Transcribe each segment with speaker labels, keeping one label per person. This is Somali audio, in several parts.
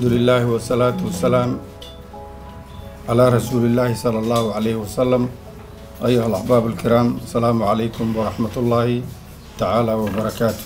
Speaker 1: الحمد لله والصلاة والسلام على رسول الله صلى الله عليه وسلم. أيها الأحباب الكرام، السلام عليكم ورحمة الله تعالى وبركاته.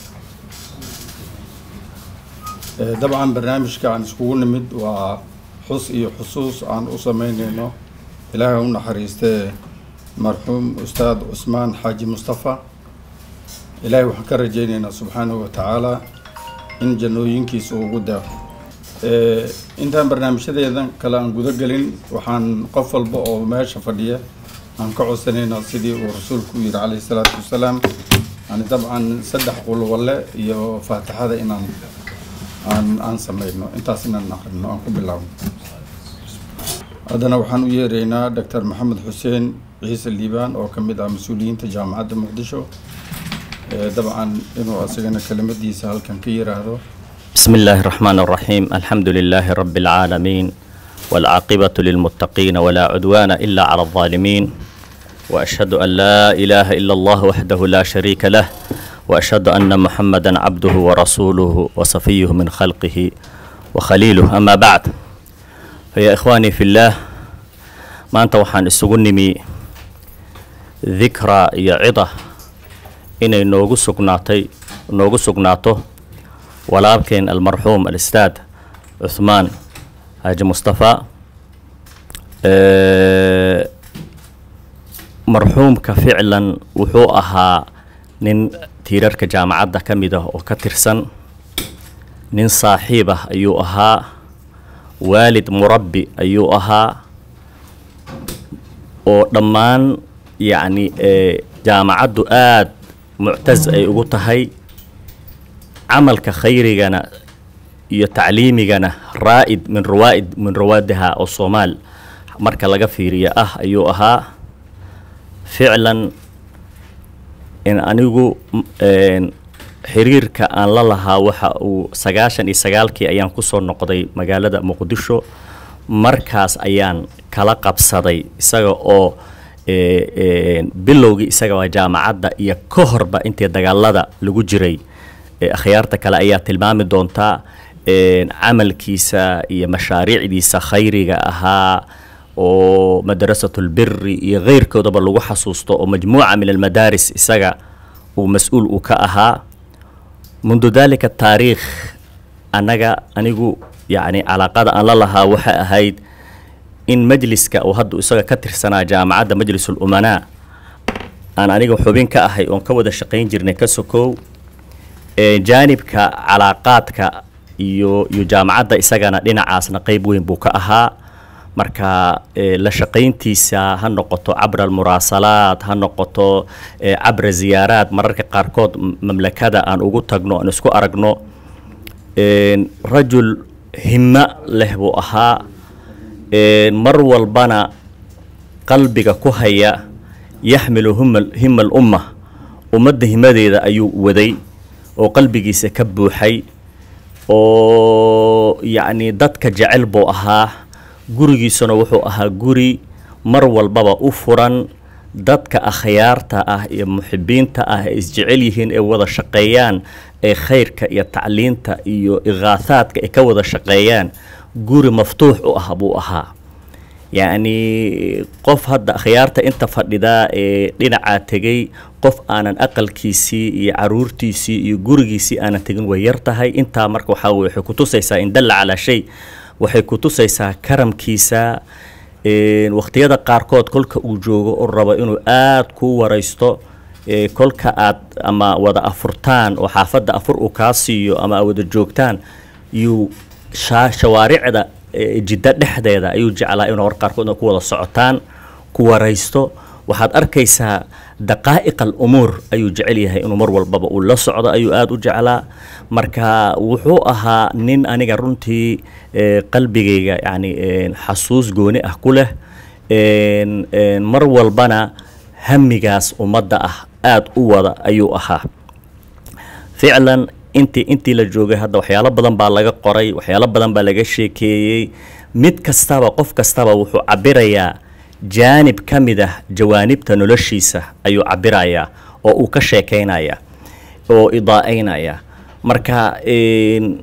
Speaker 1: طبعا برنامج عن سكون مد وحصوص عن أسمين إنه إلهي ونحريسته مرحوم أستاذ عثمان حاجي مصطفى. إلهي وحكر رجينا سبحانه وتعالى إن جنوينكي سوغدا. intaan barnaamijyadeedan kale aan guda galin waxaan qof walba oo meesha fadhiya aan ka codsanayna sidii uu rasuulku yiri calayhi salaatu wasalaam aan dabcan saddex qul wale iyo faatixada aan sameeyno intaas inaan aqrino aan ku bilaawno. hadana waxaan u yeeraynaa Dr. Maxamed Xuseen Ciise Liibaan oo kamid ah mas'uuliyiinta jaamacadda Muqdisho dabcan inuu asagana kelimadiisa halkan ka yiraahdo.
Speaker 2: بسم الله الرحمن الرحيم. الحمد لله رب العالمين والعاقبة للمتقين ولا عدوان إلا على الظالمين، وأشهد أن لا إله إلا الله وحده لا شريك له، وأشهد أن محمدا عبده ورسوله وصفيه من خلقه وخليله. أما بعد، فيا إخواني في الله، ما أنت وحان السجنمي ذكرى يعظة إن نوغو سقناته ولكن المرحوم الأستاذ عثمان حاجي مصطفى مرحوم كفعلا وحوءها نين تيرارك جامعة كميدة وكترسن نين صاحبة أيوها والد مربي أيوها ودمان يعني جامعة دؤاد معتز أي أقوتهاي عملك خيرنا iyo tacliimigana raa'id min rawaadiha oo Soomaal marka laga fiiriyo ayuu ahaa ficlan in anigu xiriirka aan la lahaa waxa uu 99kii ayaan ku soo noqday magaalada Muqdisho. markaas ayaan kala qabsaday isaga oo bilowgii isaga waa jaamacadda iyo ka horba intii dagaalada lagu jiray. أخيارتك على أيات المام دونتا عمل كيسا يا مشاريع ديسا خيري أها ومدرسة البر غير كده بلوجو حصوصته ومجموعة من المدارس إسجا ومسؤول وكأها. منذ ذلك التاريخ أنيجو يعني على قد أن الله وحى هيد إن مجلس كأوهد إسجا كتر سنة جامعة مجلس الأمناء أنيجو حبين كأهي ونكود الشقين جرنا كسكو جانبك علاقاتك يو جامعة إساقنا لنا عاصنا قيبوين بوكاها مركا لشقينتيسا هنقطو عبر المراسلات هنقطو عبر زيارات مركا قاركود مملكة أن أقول تقنو أن اسكو أرقنو رجل همة له بوها مرو البنا قلبك كهيا يحمل هم الأمة ومد همدي ذا أيو ودي oo qalbigiisa ka buuxay oo yani dadka jecel buu ahaa gurigiisana wuxuu ahaa guri mar walbaba u furan dadka akhyaarta ah iyo muxibiinta ah isjecel yihiin ee wada shaqeeyaan ee khayrka iyo tacliinta iyo igaasaadka ee ka wada shaqeeyaan guri maftuux u ah buu ahaa. يعني قف هذا خيارته أنت فرددا لنا تجي قف أنا أقل كيسي عرورتي سي يجورجيسي أنا تجن ويرتها هاي أنت مركو حاول حكوتو سيسا إن دل على شيء وحكوتو سيسا كرم كيسا وقت يدا قاركود كل كوجو الربا إنه كو وريستو كل كات أما وضع أفرتان وحافظ أفر أكاسي أما وضع جوكتان يو شوارع ده جدا dhexdeeda ayuu jeclaa inuu warqarkood ku wada socotaan ku waraysto. waxaad arkaysaa daqaa'iq al-umuur ayuu jecel yahay inuu mar walbaba uu la socdo ayuu aad u jeclaa. marka wuxuu ahaa nin aniga runtii qalbigayga yani xasuus gooni ah ku leh mar walbana hamigaas ummadda ah aad u wada ayuu ahaa. ficlan intii la joogay hadda waxyaalo badan baa laga qoray, waxyaalo badan baa laga sheekeeyay. mid kastaba qof kastaba wuxuu cabirayaa jaanib kamid ah jawaanibta noloshiisa ayuu cabirayaa oo uu ka sheekeynaya oo idaaynaya. marka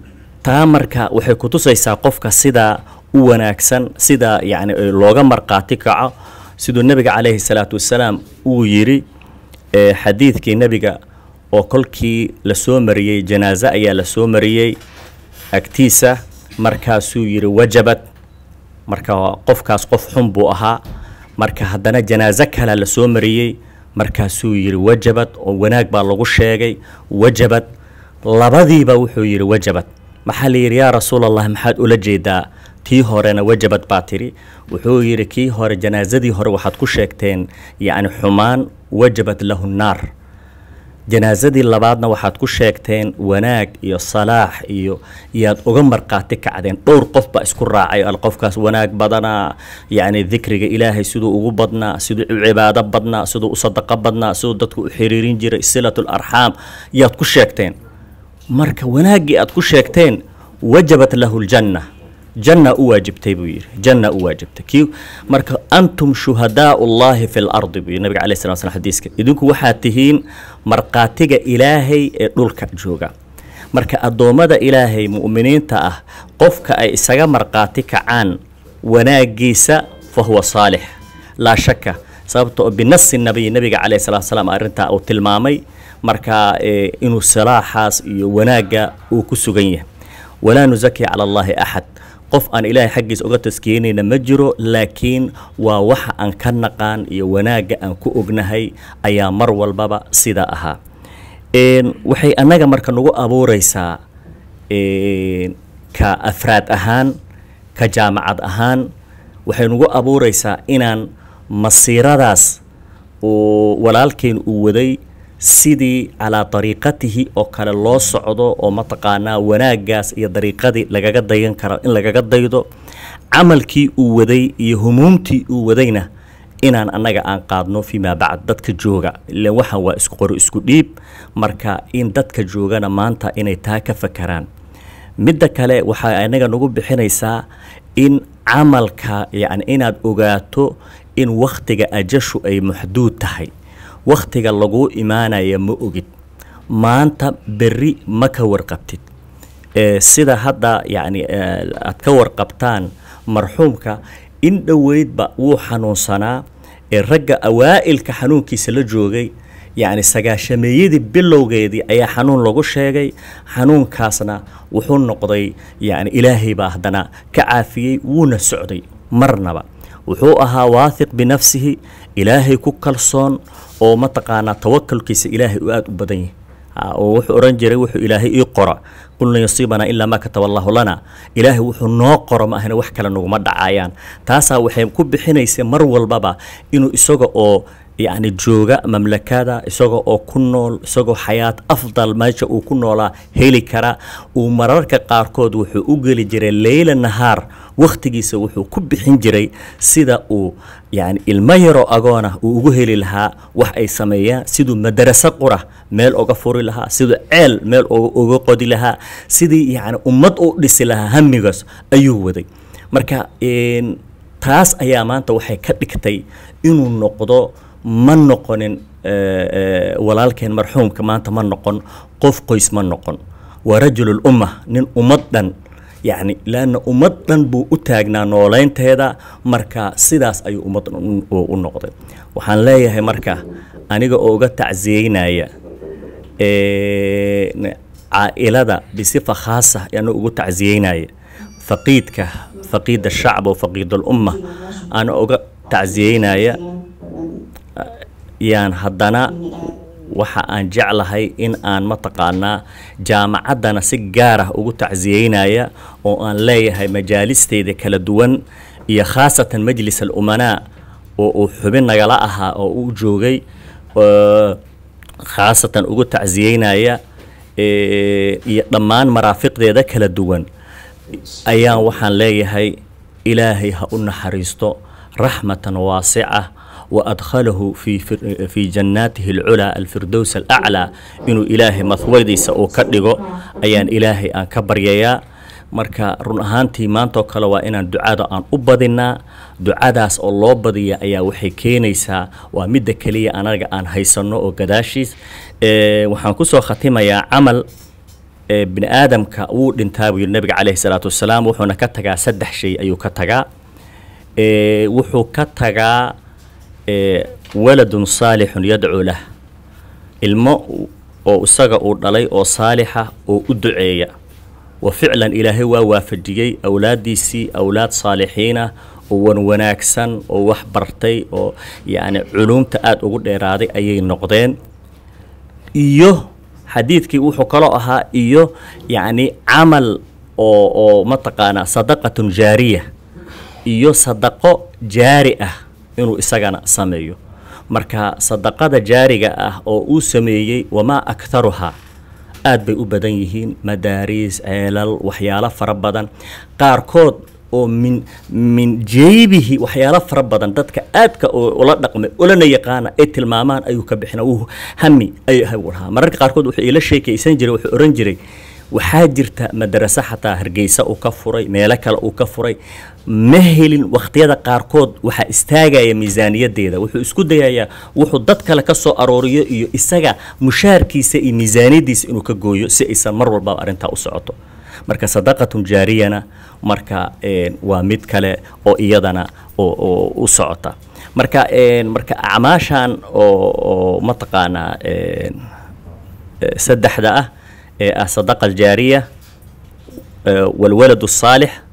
Speaker 2: تامرك وحي كتوسيسا قفك سيدا وناكسن سيدا يعني لوغا مرقاتي كعا سيدو النبي عليه الصلاة والسلام ويري حديث كي النبي وكلكي لسومريي جنازة أيا لسومريي أكتيسة مركاسو يري وجبت مركا قفكاس قف حنبو أها مركا هدنا جنازة كلا لسومريي مركاسو يري وجبت وناك بالغو الشيغي وجبت لبذي بوحو يري وجبت محل يري يا رسول الله محاد أولا جيدا تي هورنا وجبت باتري وحو يري كي هور جنازة دي هور وحد كو شيكتين يعني حمان وجبت له النار جنازة اللبادنا waxaad ku sheegteen wanaag iyo salaax iyo yaad uga marqaati kacdeen dhowr qof ba isku raacay qofkaas wanaag badana yani dhikriga ilaahay sidoo ugu badna sidoo cibaado badna sidoo u sadaqa badna sidoo dadku u xiriirin jiray silatul arham yaad ku sheegteen marka wanaagi aad ku sheegteen wajabat lahu aljanna جنة واجبتي بوير جنة واجبتي كيو مركا أنتم شهداء الله في الأرض بوير النبي عليه الصلاة والسلام حديثك إذنكو وحاتهين مرقاتيك إلهي دولك جوغا مركا الدومة إلهي مؤمنين تأه قفك أي إساقا مرقاتيك عن وناقيسا فهو صالح لا شك سببتو بنص النبي عليه الصلاة والسلام أرنتا أو تلمامي مركا إنو الصلاحاس وناقا وكسوغيه ولا نزكي على الله أحد قف أن إلهي حقيس أغا تسكيني نمجرو لكن ووحا أن كنقان يوناق أن كؤغنهي أيا مرو البابا سيدا أها وحي أناغا مركا نغو أبو ريسا كأفراد أهان كجامعات أهان وحي نغو أبو ريسا إنان مصيرا داس ولالكين أودي سيدي على طريقته أو كان الله صعده أو متقانا وناقاس يا طريقتي لقاقا دايان كرا إن لقاقا دايدو عملكي ودي يهمومتي ودينا إنان أناقا أنقاضنو فيما بعد دادك جوغا اللي وحا وا اسكو اسكو ديب مركا إن دادك جوغانا مانتا إني تاكا فكران مدى كالي وحا أناقا نقول بحينيسا إن عملكا يعني إناد أغاتو إن وقتك أجشو أي محدود تحي وقتك لغو إيمانا يمؤجد ما أنت بري ما كورقبتد سيدا هذا يعني أتكور قبطان مرحومك إن دويد بقو حنون صنا الرجع أوائل كحنون كيس لجوجي يعني سجاشميدي باللوجيدي أي حنون لغو شيء حنون كاسنا وحون نقضي يعني إلهي بهدنا كعافية ونسعدي مرنا وحوءها واثق بنفسه إلهي كوكالصون oo ma taqaana tawakkalkiisa ilaahay u aad u badan yahay oo wuxuu oran jiray wuxuu ilaahay ii qora qulna yasibana illa ma kataballahu lana ilaahay wuxuu noo qoro ma ahna wax kale nuguma dhacayaan taasa waxay ku bixinaysaa mar walbaba inuu isaga oo يعني جوجا مملكة إسقى أو كنول إسقى حياة أفضل ما جاء كنولا هيلي كرا ومرارك قاركود وحو أجل جري الليل النهار وقت جيس وحو كب حنجري سيدا أو يعني الميرو أجانا وأجهل لها وحي سمية سيدو مدرسة قرة مال أجفور لها سيدو عل مال أجقد لها سيدي يعني أمت أقدس لها همجس أيوه دي مركا إن تاس أيامان توحي كتكتي إنه النقطة ما نقن ولكن مرحوم كمان تمن نقن قف قيس من نقن ورجل الأمة نن أمدن يعني لأن أمدن بو أتاجنا نولين تهدا مركا سداس أي أمدن النقطة وحن لا هي مركا أنا جا تعزينا يا عائلة بصفة خاصة يعني أوجا تعزينا يا فقيد الشعب وفقيد الأمة أنا أوجا تعزينا يا يعني هدنا waxa aan jeclahay in aan ma taqaana jaamacadana si gaar ah ugu tacsiyeynaya oo aan leeyahay majaalisteeda kala duwan iyo khaasatan majlis al-umana oo xubin nagala aha oo uu joogay khaasatan ugu tacsiyeynaya iyo dhammaan maraafiqdeeda kala duwan ayaan waxaan leeyahay ilaahay ha u naxariisto rahmatan waasi'ah وأدخله في جناته العلا الفردوس الأعلى إنه إلهي مثويدي سأكدغو أيان إلهي أن كبريا marka run ahaantii maanta oo kale waa inaan ducada aan u badinaa ducadaas oo loo badiyo ayaa waxay keenaysaa waa midda kaliya anaga aan haysano oo gadaashiis waxaan ku soo khatimayaa amal bini aadamka wuu dhintaa buu yidhi nabiga calayhi salaatu wasalaam wuxuuna ka tagaa 3 shay ayuu ka tagaa wuxuu ka tagaa waladun saalixun yadcuu lah ilmo oo isaga uu dhalay oo saalixa oo u duceeya وفعلا إلهي وافجيي أولاديسي أولاد صالحين وناكسن ووحبرتي يعني علوم تأد أقول إرادي أي نقدين إيوه حديثك وحو قراءها إيوه يعني عمل أو متقانا صدقة جارية إيوه صدقة جارية إنه إساقنا سميو مركا صدقة جارية أو سميي وما أكثرها aad bay u badan yihiin madaariis ceelal waxyaalo fara badan qaarkood oo min jeebihi waxyaalo fara badan dadka aadka oo la dhaqmay olana yaqaan ay tilmaamaan ayuu ka bixina uu hami ay hawlaha mararka qaarkood wuxuu ila sheekaysan jiray wuxuu oran jiray waxaa jirta madrasa xataa Hargeysa uu ka furay meelo kale uu ka furay ma helin waqtiyada qaarkood waxa istaagaya miisaaniyadeeda wuxuu isku dayayaa wuxuu dad kale ka soo arooriyo iyo isaga mushaarkiisa iyo miisaaniyadiisa inuu ka gooyo si aysan mar walba arinta u socoto marka sadaqatun jaariyana marka waa mid kale oo iyadana oo u socota marka acmaashan oo mataqaana saddexda الصدقة الجارية والولد الصالح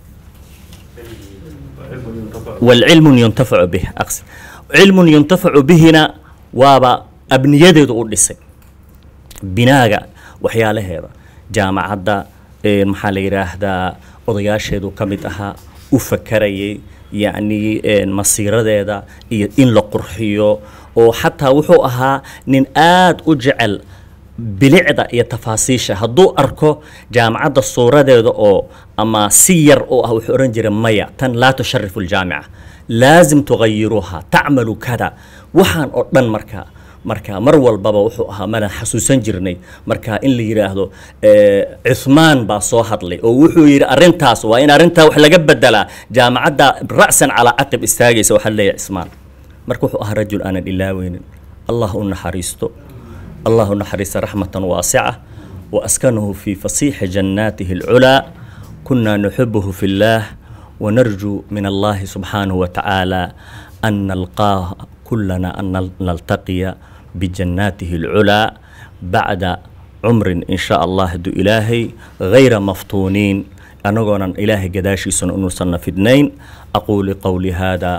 Speaker 2: والعلم ينتفع به أقصد علم ينتفع بهنا وابا أبنيده تقول لسه بناء وحياله هذا جامعة هذا المحل هذا وضياش هذا كمتها وفكري يعني مصير هذا إن لقرحيه وحتى وحوها ننقاد وجعل bilicda iyo tafaasiisha hadduu arko jaamacadda suuradeeda oo ama siyar oo ah wuxuu oran jiray maya tan laa tusharifu aljaamica laazim tugayiruha tacmalu kada waxaan oo dhan marka mar walbaba wuxuu ahaa mana xasuusan jirnay marka in la yiraahdo Uthman baa soo hadlay oo wuxuu yiri arintaas waa in arinta wax laga bedelaa jaamacadda ra'san ala aqib istaagaysa waxa leeyahay Uthman marka wuxuu ahaa rajul aan ilaaweynin Allah u naxariisto الله نحرس رحمة واسعة وأسكنه في فصيح جناته العلا كنا نحبه في الله ونرجو من الله سبحانه وتعالى أن نلقاه كلنا أن نلتقي بجناته العلا بعد عمر إن شاء الله دو إلهي غير مفتونين أنغونا إلهي قداشي سنصن في اثنين أقول قولي هذا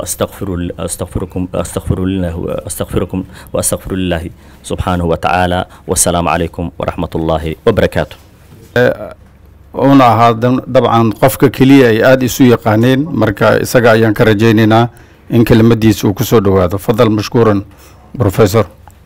Speaker 2: واستغفر لله سبحانه وتعالى والسلام عليكم ورحمة الله وبركاته.
Speaker 1: هذا طبعا قفك كلية آدي سوي قانين مركا إسقى أيان كرجينينا إن كلمة دي سو كسودو هذا فضل مشكورا بروفيسور.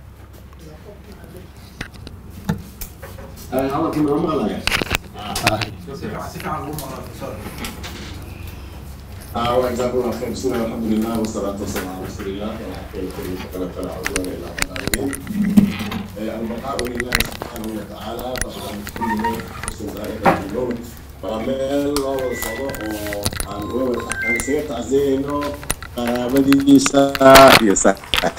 Speaker 3: وجزاكم الله خير. بسم الله والحمد لله والصلاة والسلام على رسول الله ولا عدوان إلا على الظالمين. البقاء لله سبحانه وتعالى طبعا كل حسن ذلك اليوم فرمال الله والصدق عن سيرة عزينه قرابدي يسا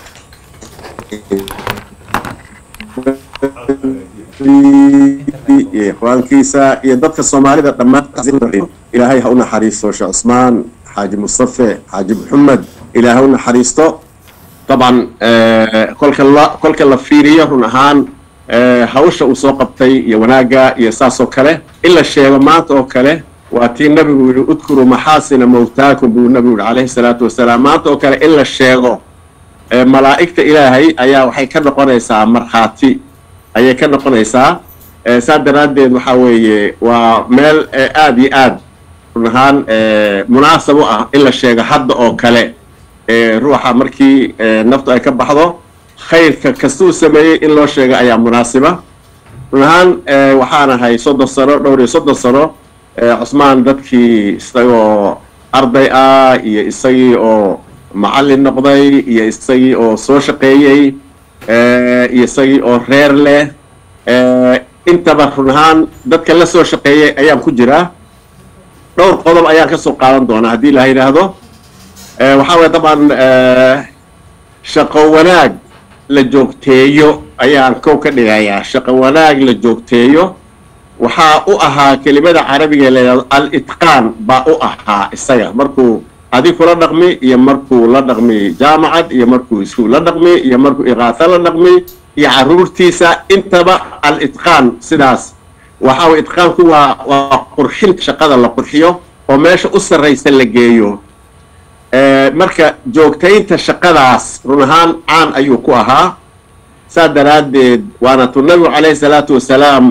Speaker 3: إخوانكيسا يدك الصومالي لما تعزين إلهي هؤلاء حريص وشا عثمان حاج مصطفى حاج محمد إلهي حريصته طبعا كل الله فيريه هنهان هوشة وسوقبتي يوناقا يساسو كله إلا الشيء مات أو كله واتي النبي اذكروا محاسن موتاكم بالنبي عليه الصلاة والسلام مات أو كله إلا الشيء ملائكة إلهي أيا وحي كان قريسا مرخاتي أيا كان قريسا سادراد محاوي ومال آدي آد هنهان مناسبة إلا الشيء حد أو كله روحا مركي نفط أي كبحضه خير كستو سمي إلا الشيء أي مناسبة هنهان وحانا هاي صد الصرو دوري صد الصرو عثمان دتكي استيو أرضي يستيو أو معلم نقضي يستيو أو سوشقي يستيو أو ريرله انت برهان دتك لا سو شقيي ايام ku jira dhowr qodob ayaan ka soo qaadan doonaa hadii la yiraahdo waxa way taban shaqo wanaag la joogteeyo ayaan ka dhigayaa shaqo wanaag la joogteeyo waxaa u ahaa kelimada carabiga leeyahay al-itqaan baa u ahaa isaga markuu adi kula dhaqmi iyo markuu la dhaqmi jaamacad iyo markuu iskuul la dhaqmi iyo markuu iqaasa la dhaqmi iyo caruurtiisa intaba al-itqaan sidaas waxa uu itqaanku waa qurxin shaqada la qurxiyo oo meesha u sarreysa la geeyo marka joogtaynta shaqadaas run ahaan caan ayuu ku ahaa saa daraaddeed waana tu nabigu calayhi salaatu wasalaam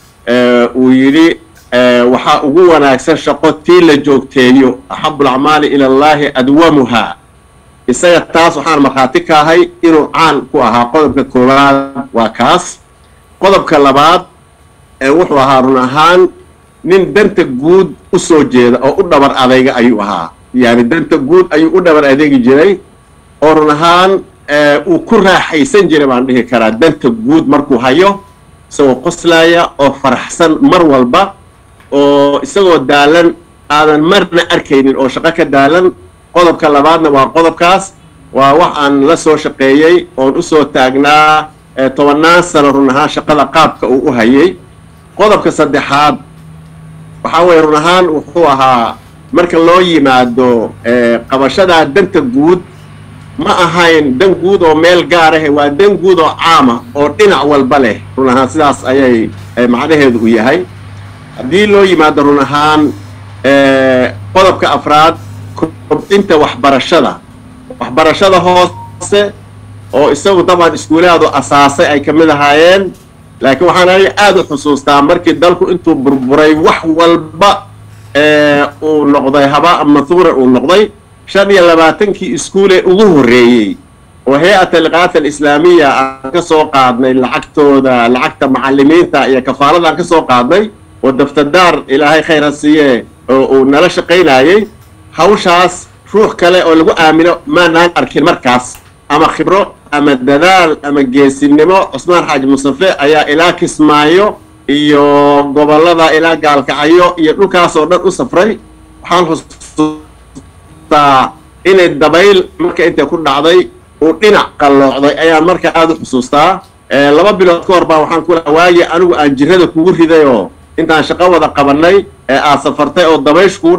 Speaker 3: uu yidhi waxaa ugu wanaagsan shaqo tii la joogteeyo axabu alacmaali ila allaahi adwamuha isaga taas waxaan markhaati ka ahay inuu caan ku ahaa qodobka koowaad waa kaas qodobka labaad wuxuu ahaa run ahaan nin danta guud u soo jeeda oo u dhabar adayga ayuu ahaa yani danta guud ayuu u dhabar adeegi jiray oo run ahaan uu ku raaxaysan jiray baan dhihi karaa danta guud markuu hayo isagoo qoslaya oo faraxsan mar walba oo isagoo daalan aadan marna arkaynin oo shaqo ka daalan qodobka labaadna waa qodobkaas waa wax aan la soo shaqeeyey oon u soo taagnaa 10 sano run ahaan shaqada qaabka uu u hayay qodobka saddexaad waxaa weeye run ahaan wuxuu ahaa marka loo yimaado qabashadaa danta guud ma ahayn dan guud oo meel gaar ah waa dan guud oo caama oo dhinac walba leh run ahaan sidaas ayay macnaheedu u yahay haddii loo yimaado run ahaan qodobka afraad kobcinta waxbarashada hoose oo isagu dabcan iskuulaadu asaasay ay ka mid ahaayeen laakiin waxaan aad u xusuustaa markii dalku intuu burburay wax walba uu noqday habaa mathuura uu noqday 25 iskuule ugu horeeyay oo hay'adda liqaat al-islaamiya aan ka soo qaadnay lacagta macallimiinta iyo kafaalada aan ka soo qaadnay oo daftadaar ilaahay khayr siiye oo nala shaqeynayay hawshaas ruux kale oo lagu aamino maanaan arkin markaas ama khibro ama dadaal ama geesinimo Cusmaan Xaaji Mustafe ayaa ilaa Kismaayo iyo gobolada ilaa Gaalkacyo iyo dhulkaas oo dhan u safray waxaan xusuustaa inay dabayl marka inta ku dhacday oo dhinac qalloocday ayaan marka aad u xusuustaa 2 bilood ka hor baa waxaan ku waayay anigu aan jirada kugu riday oo intaan shaqo wada qabanay aad safartay oo dabaysh kugu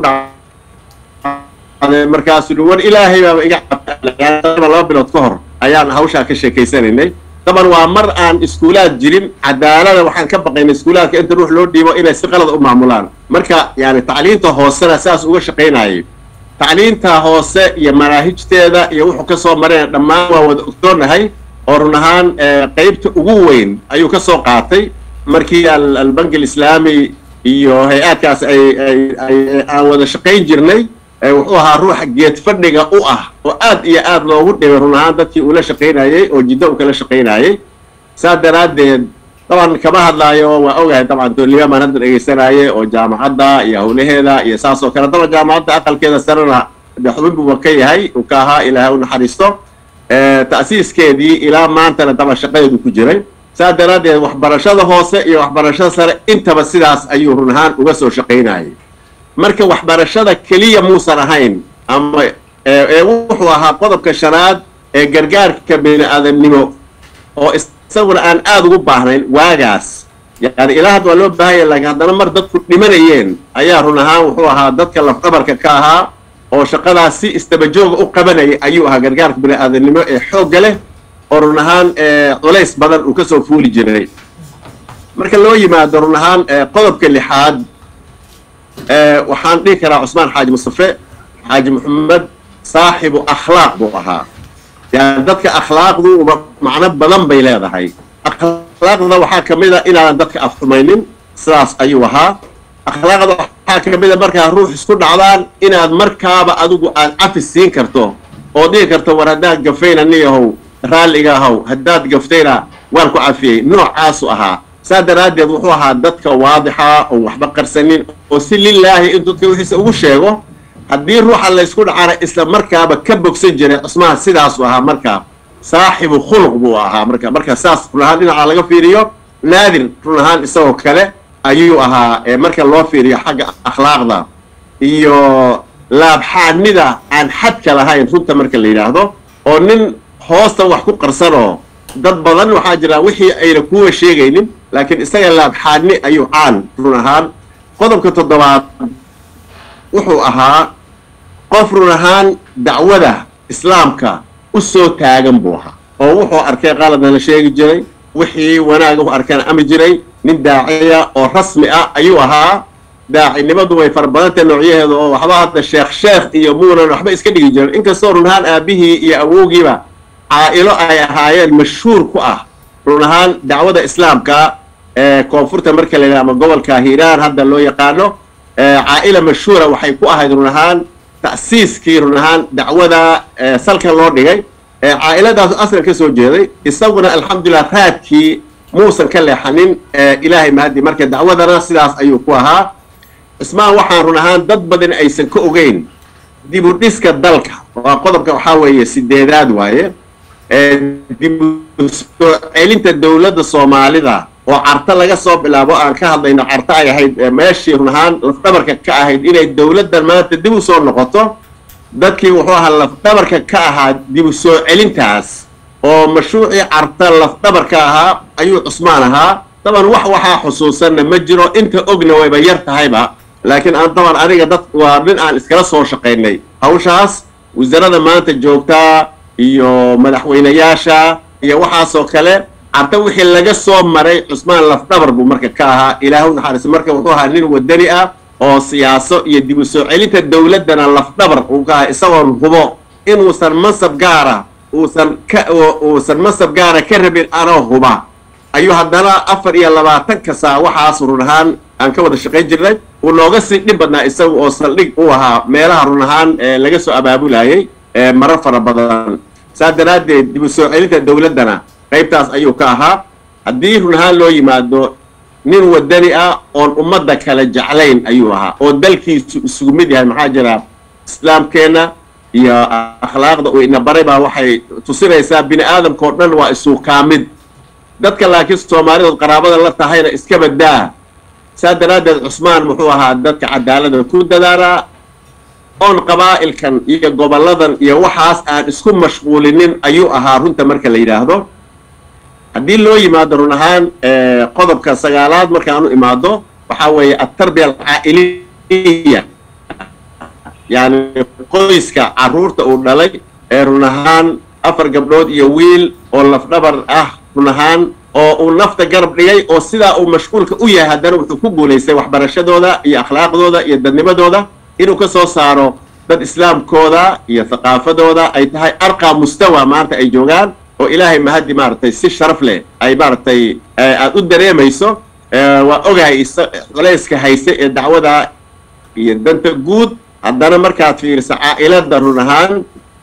Speaker 3: dhacday markaas war ilaahay baa iga cabtay 2 bilood ka hor ayaan hawshaa ka sheekaysanaynay طبعا waa mar aan iskuulaad jirin cadaalada waxaan ka baqaynay iskuulaadka inta ruux loo dhiibo inay si qalad u maamulaan marka yani tacliinta hoosena saas uga shaqeynayay tacliinta hoose iyo manaahijteeda iyo wuxuu ka soo mareen dhammaan waa wada ogsoonahay oo run ahaan qaybta ugu weyn ayuu ka soo qaatay markii al-bank al-islaami iyo hay-adkaas aan wada shaqayn jirnay wuxuu ahaa ruuxa geed fadhiga u ah oo aad iyo aad loogu dhibay run ahaan dadkii uu la shaqaynayay oo jiddo uu kala shaqaynayay saa daraaddeed طبعا kama hadlaayo waa ogahay طبعا dowliya maan hadda dhegeysanayay oo jaamacadda iyo howlaheeda iyo saas oo kale طبعا jaamacadda aqalkeeda sarena xubin buu ka yahay uu ka ahaa ilaahay u naxariisto ta'siiskeedii ilaa maantana طبعا shaqadeedu ku jiray saa daraaddeed waxbarashada hoose iyo waxbarashada sare intaba sidaas ayuu run ahaan uga soo shaqaynayay marka waxbarashada kaliya muusan ahayn ama wuxuu ahaa qodobka shanaad ee gargaarka bini'aadamnimo oo isaguna aan aad ugu baahnayn waagaas yani ilaa hadda waa loo baahan yahay laakiin haddana mar dadku dhimanayeen ayaa run ahaan wuxuu ahaa dadka lafdhabarka ka ahaa oo shaqadaas si istabajooga u qabanayay ayuu ahaa gargaarka bini'aadamnimo ee xoogga leh oo run ahaan culays badan uu ka soo fuuli jiray marka loo yimaado run ahaan qodobka lixaad waxaan dhihi karaa Cusmaan Xaaji Mustafe Xaaji Maxamed saaxibu akhlaaq buu ahaa yani dadka akhlaaqdu macno badan bay leedahay akhlaaqda waxaa ka mid ah inaadan dadka afxumaynin sidaas ayuu ahaa akhlaaqda waxaa ka mid ah markaa ruux isku dhacdaan inaad markaaba adigu aad cafis siin karto oo dhihi karto war haddaad gafayna niyahow raalliga ahow haddaad gaftayna waan ku cafiyey noocaasu ahaa saa daraaddeed wuxuu ahaa dadka waadixa oo waxba qarsanin oo si lilaahi in dadka wixiisa ugu sheego haddii ruuxa la isku dhacana isla markaaba ka bogsan jiray Cusmaan sidaasu ahaa markaa saaxibu khuluq buu ahaa marka saas run ahaan dhinaca laga fiiriyo naadir run ahaan isagoo kale ayuu ahaa marka loo fiiriyo xagga akhlaaqda iyo laabxaanida aan xadka lahayn runta marka la yidhaahdo oo nin hoosta wax ku qarsanoo dad badan waxaa jira wixii ayna kuwa sheegaynin laakiin isaga laabxaadni ayuu caan run ahaan qodobka toddobaad wuxuu ahaa qof run ahaan dacwada islaamka u soo taagan buu ahaa oo wuxuu arkay qaladna la sheegi jiray wixii wanaaga u arkana ama jiray nin daaciya oo rasmi ah ayuu ahaa daacinimadu way farbadantay noocyaheeda oo waxba hadda sheekh iyo muunan waxba iska dhigi jirin inkastoo run ahaan aabihii iyo awowgiiba caa'ilo ay ahaayeen mashhuur ku ah run ahaan dacwada islaamka koonfurta marka la yidhaha ama gobolka hiiraan hadda loo yaqaano caa'ila mashhuura waxay ku ahayd run ahaan ta'siiskii run ahaan dacwada salkan loo dhigay caa'iladaas aslan ka soo jeeday isaguna alxamdulillah raadkii muusan ka leexanin ilaahay mahadi marka dacwadana sidaas ayuu ku ahaa cismaan waxaan run ahaan dad badan aysan ka ogeyn dib u dhiska dalka waa qodobka waxaa weeye 8aad waaye dib u soo celinta dowladda soomaalida oo carta laga soo bilaabo aan ka hadlayno carta ay ahayd meeshii run ahaan lafdhabarka ka ahayd inay dowladdan maanta dib u soo noqoto dadkii wuxuu ahaa lafdhabarka ka ahaa dib u soo celintaas oo mashruucii carta lafdhabarka ahaa ayuu cusmaan ahaa taban waxaa xusuusanna ma jiro inta ogna wayba yar tahayba laakiin aan taban aniga dad waa nin aan iskala soo shaqaynay hawshaas wasaaradda maanta joogtaa iyo madaxweynayaasha iyo waxaasoo kale carta wixii laga soo maray cusmaan lafdhabar buu marka ka ahaa ilaahu naxariis marka wuxuu ahaa nin wadani ah oo siyaaso iyo dib u soo celinta dowladdana lafdhabar uu ka ahaa isagoon hubo inuusan mansab gaara uusan mansab gaara ka rabin anoo huba ayuu haddana 24 saa waxaas run ahaan aan ka wada shaqayn jirnay uu nooga sii dhib badnaa isaga oo saldhig u ahaa meelaha run ahaan laga soo abaabulayay marar fara badan saa daraaddeed dib u soo celinta dowladdana qaybtaas ayuu ka ahaa haddii run ahaan loo yimaado nin wadani ah oon ummadda kala jeclayn ayuu ahaa oo dalkiisu isugu mid yahay maxaa jira islaamkeenna iyo akhlaaqda uu ina baray baa waxay tusinaysaa bini aadamka oo dhan waa isu kaamid dadka laakiin soomaalidood qaraabada la tahayna iska badaa saa daraaddeed cusmaan muxuu ahaa dadka cadaalada ku dadaalaa oon qabaa'ilkan iyo gobolladan iyo waxaas aan isku mashquulinin ayuu ahaa runta marka la yidhaahdo haddii loo yimaado run ahaan qodobka 9aad markaanu imaado waxaa weeye altarbiya alcaa'iliya yani qoyska carruurta uu dhalay run ahaan 4 gabdhood iyo wiil oo lafdhabar ah run ahaan oo uu nafta garab dhigay oo sidaa uu mashquulka u yahay haddana wuxuu ku guulaystay waxbarashadooda iyo akhlaaqdooda iyo dadnimadooda inuu ka soo saaro dad islaamkooda iyo thaqaafadooda ay tahay arqaa mustawa maanta ay joogaan oo ilaahay mahadi maaragtay si sharaf leh ay maaragtay aad u dareemayso waa ogahay culayska hayse ee dacwada iyo danta guud haddana markaad fiiriso caa'ilada run ahaan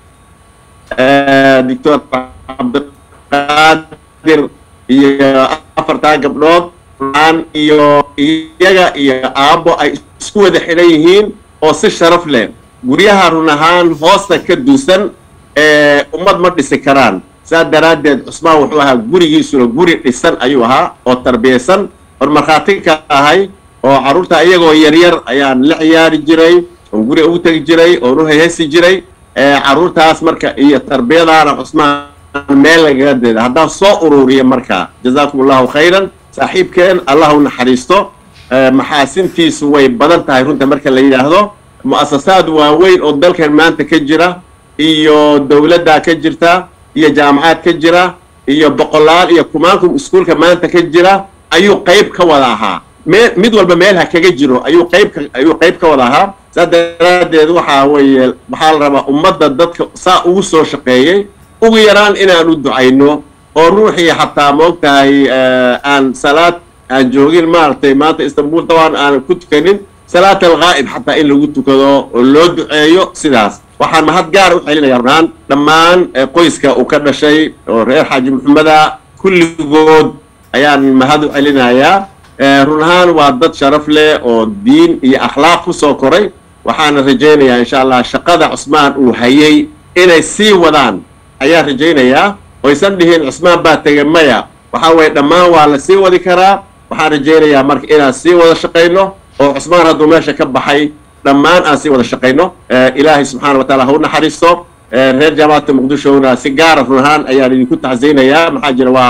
Speaker 3: doctor cabdiqaadir iyo 4 gabdhood aan iyo iyaga iyo aabbo ay isku wada xidhan yihiin oo si sharaf leh guryaha run ahaan hoosta ka duusan ummad ma dhisi karaan saa daraaddeed cusmaan wuxuu ahaa gurigiisuna guri dhisan ayuu ahaa oo tarbiyaysan or markhaati ka ahay oo carruurta iyagoo yaryar ayaan la ciyaari jiray oon guri ugu tegi jiray oon u heesi jiray carruurtaas marka iyo tarbiyadaana cusmaan meel lagaga deeda haddaan soo ururiya marka jazaakum allahu khayran saaxiibkeen allah u naxariisto maxaasintiisu way badan tahay runta marka la yidhaahdo mu'asasaad waaweyn oo dalkan maanta ka jira iyo dowladda ka jirta iyo jaamacaad ka jira iyo boqolaal iyo kumaankum iskuulka maanta ka jira ayuu qayb ka wada ahaa mid walba meel ha kaga jiro ayuu qayb ka wada ahaa saa daraaddeed waxaa weeye waxaa la rabaa ummadda dadka saa ugu soo shaqeeyey ugu yaraan inaan u ducayno oo ruuxii xataa moogtahay aan salaad aan joogin maaragtay maanta istanbul tabaan aan ku tukanin salaat alghaa'ib xataa in lagu tukado oo loo duceeyo sidaas waxaan mahad gaar u celinayaa runaan dhammaan qoyska uu ka dhashay oo reer xaaji maxameda kulligood ayaan mahad u celinayaa run ahaan waa dad sharaf leh oo diin iyo akhlaaq ku soo koray waxaana rajaynayaa insha allah shaqada cusmaan uu hayay inay sii wadaan ayaan rajaynayaa oysan dhihin cusmaan baa tegay maya waxaa weeye dhammaan waa la sii wadi karaa waxaan rajaynayaa marka inaan sii wada shaqayno oo cusmaan hadduu meesha ka baxay dhammaan aan sii wada shaqayno ilaahay subxaana wa taala ha u naxariisto reer jaamacadda muqdishona si gaara run ahaan ayaan idinku tacsiyeynayaa maxaa jira waa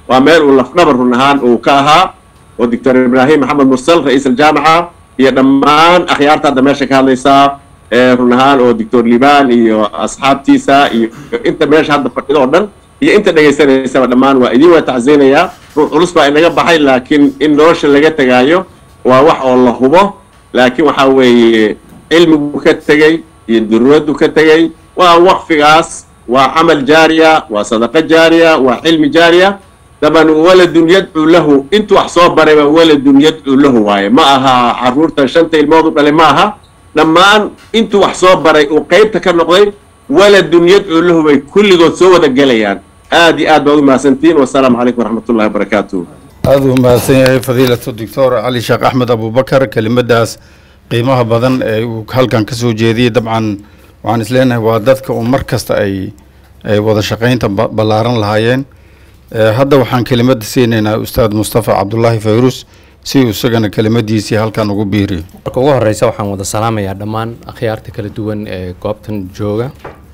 Speaker 3: وميل ولفنبر نهان وكاها والدكتور إبراهيم محمد مرسل رئيس الجامعة هي دمان أخيارتها دمشق هذا ليسا نهان والدكتور ليبان أصحاب تيسا أنت ماشي هذا فكده أردن هي أنت دقيسان يسوى دمان وإدي وتعزينا يا ولسبا إنك بحي لكن إن روش اللي جت جايو ووح الله هو لكن وحوي علم بكتجي يدرود بكتجي ووقف غاس وعمل جارية وصدقة جارية وحلم جارية طبعا ولد يدعو له انتو حصاب بريبا ولد يدعو له واي معها عرورتا شنتي الموضوع اللي معها لما انتو حصاب بري وقيبتا كان نقضي ولد يدعو له كل دول سوى دقليان آدي بعض ما سنتين والسلام عليكم ورحمة الله وبركاته.
Speaker 1: هذا ما سنتين فضيلة الدكتور علي شيخ أحمد أبو بكر كلمة داس قيمها بدن وهل كان كسو جديد طبعا وعن إسلامنا وادتك ومركز أي وضع شقين بلارن لهايين هذا وحن كلمة سيننا أستاذ مصطفى عبد الله فيروس سي وسجن كلمة دي سي هل كان وجبيري.
Speaker 4: كوه الرئيس وحن وضع سلامة يا دمان أخيارتك كل دوان كابتن جوجا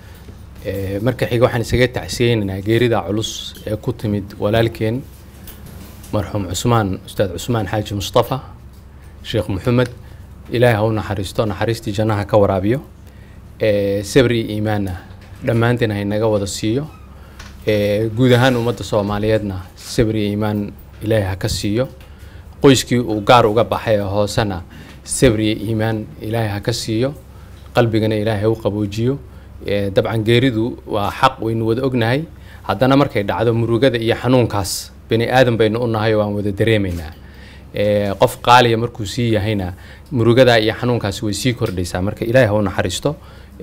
Speaker 4: marka xiga waxaan isaga tacsiyeynaa geerida culus ee ku timid walaalkeen marxuum ustaad Cusmaan Xaaji Mustafa Sheekh Maxamed Ilaahay ha u naxariistii jannaha ka waraabiyo sabri iimaana dhamaanteen ay naga wada siiyo guud ahaan ummadda Soomaaliyeedna sabri iimaan Ilaahay ha ka siiyo qoyskii uu gaar uga baxay hoosana sabri iimaan Ilaahay ha ka siiyo qalbigana Ilaahay u qaboojiyo طبعا جيريدو وحق وإنه وده أجنهاي هذا مركي دعوة مروجة إياه حنون كاس بني آدم بين قلنا هاي وان وده دريمنا قف قالي مركوسية هنا مروجة إياه حنون كاس ويسيكور ليس مركي إلهي هون حريسته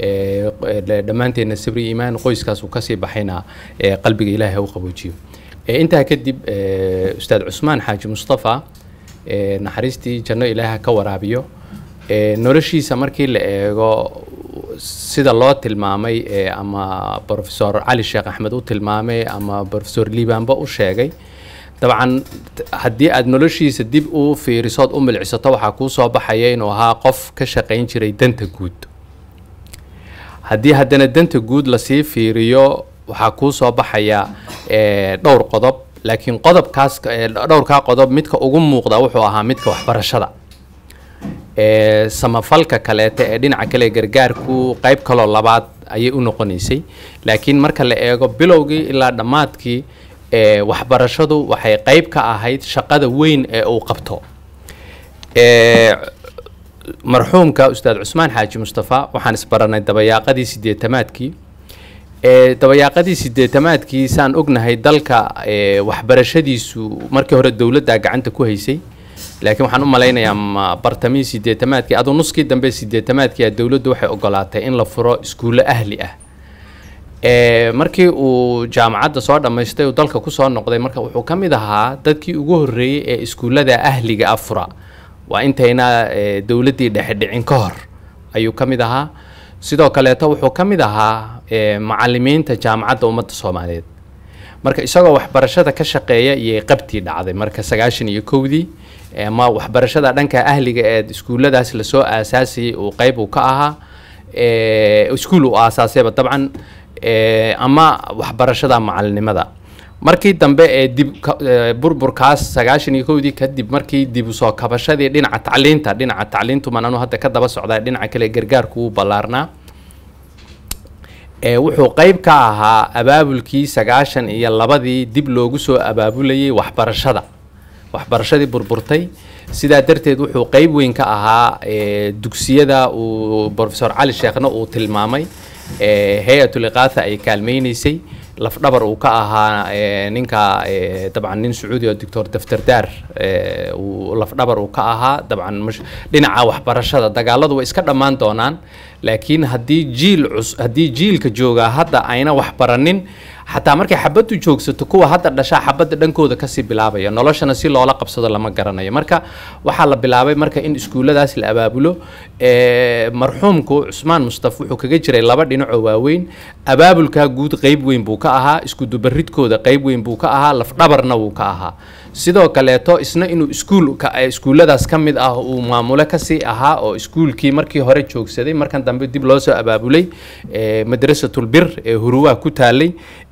Speaker 4: دمانتي إن السبري إيمان قويس كاس وكاسي بحينا قلبي إلهي هو قبوجيو أنت هكذب أستاذ عثمان حاج مصطفى نحريستي جنة إلهي كورابيو نورشي سمركي sida loo tilmaamay ama professor Ali Sheikh Ahmed uu tilmaamay ama professor Liban ba u sheegay dabcan hadii aad noloshiisa dib u fiirisood u milcisato waxa ku soo baxaya inuu ahaa qof ka shaqeyn jiray danta guud hadii hadana danta guud la sii fiiriyo waxa ku soo baxaya dhowr qodob laakiin qodobkaas dhowrka qodob midka ugu muuqda wuxuu ahaa midka waxbarashada samafalka kaleete ee dhinaca kale gargaarku qayb kale labaad ayay u noqonaysay laakiin marka la eego bilowgii ilaa dhamaadkii waxbarashadu waxay qayb ka ahayd shaqada weyn ee uu qabto marxuumka ustaad Cusmaan Xaaji Mustafa waxaan isbaranay dabayaaqadii 80-aadkii dabayaaqadii 80-aadkii saan ognahay dalka waxbarashadiisu markii hore dawladda gacanta ku haysay laakiin waxaan u maleynayaa bartamii 80-aadkii adoo nuskii dambe 80-aadkii dawladdu waxay ogolaatay in la furo iskuulo ahli ah markii uu jaamacadda soo dhameystay oo dalka ku soo noqday marka wuxuu kamid ahaa dadkii ugu horeeyay ee iskuulada ahliga afura waa intayna dawladdii dhexdhicin ka hor ayuu kamid ahaa sidoo kale wuxuu kamid ahaa macallimiinta jaamacadda ummadda Soomaaliyeed marka isagoo waxbarashada ka shaqeeya iyo qabtii dhacday marka 91dii ما waxbarashada dhanka ahliga ee iskuuladaas la soo aasaasay oo qayb uu ka ahaa iskuul uu aasaasay dabcan ama waxbarashada macallinimada markii dambe ee dib burburkaas 91dii kadib markii dib u soo kabashadii dhinaca tacliintu mananu hadda ka daba socday dhinaca kale gargaarku uu balaarnaa wuxuu qayb ka ahaa abaabulkii 92dii dib loogu soo abaabulayay waxbarashadii burburtay sidaa darteed wuxuu qayb weyn ka ahaa dugsiyada uu professor Ali Sheikhna uu tilmaamay hay'atul iqaatha ay kaalmeynaysay laf dhabar uu ka ahaa ninka dabcan nin Sacuudi oo doctor Daftardaar uu laf dhabar uu ka ahaa dabcan dhinaca waxbarashada dagaaladu way iska dhamaan doonaan laakiin hadii jiilka jooga hadda ayna wax baranin حتى مركي حبتو joogsato kuwa hadda dhasha xabada dhankooda ka sii bilaabaya noloshana si loola qabsado lama garanayo marka waxa la bilaabay marka in iskuuladaas la abaabulo marxuumku Cusmaan Mustafa wuxuu kaga jiray laba dhinac oo waaweyn abaabulka guud qayb weyn buu ka ahaa isku dubaridkooda qayb weyn buu ka ahaa laf dhabarna wuu ka ahaa sidoo kale isna inuu iskuuladaas kamid ah uu maamulo ka sii ahaa oo iskuulkii markii hore joogsaday markan dambe dib loo soo abaabulay madrasatul bir ee Huruwa ku taalay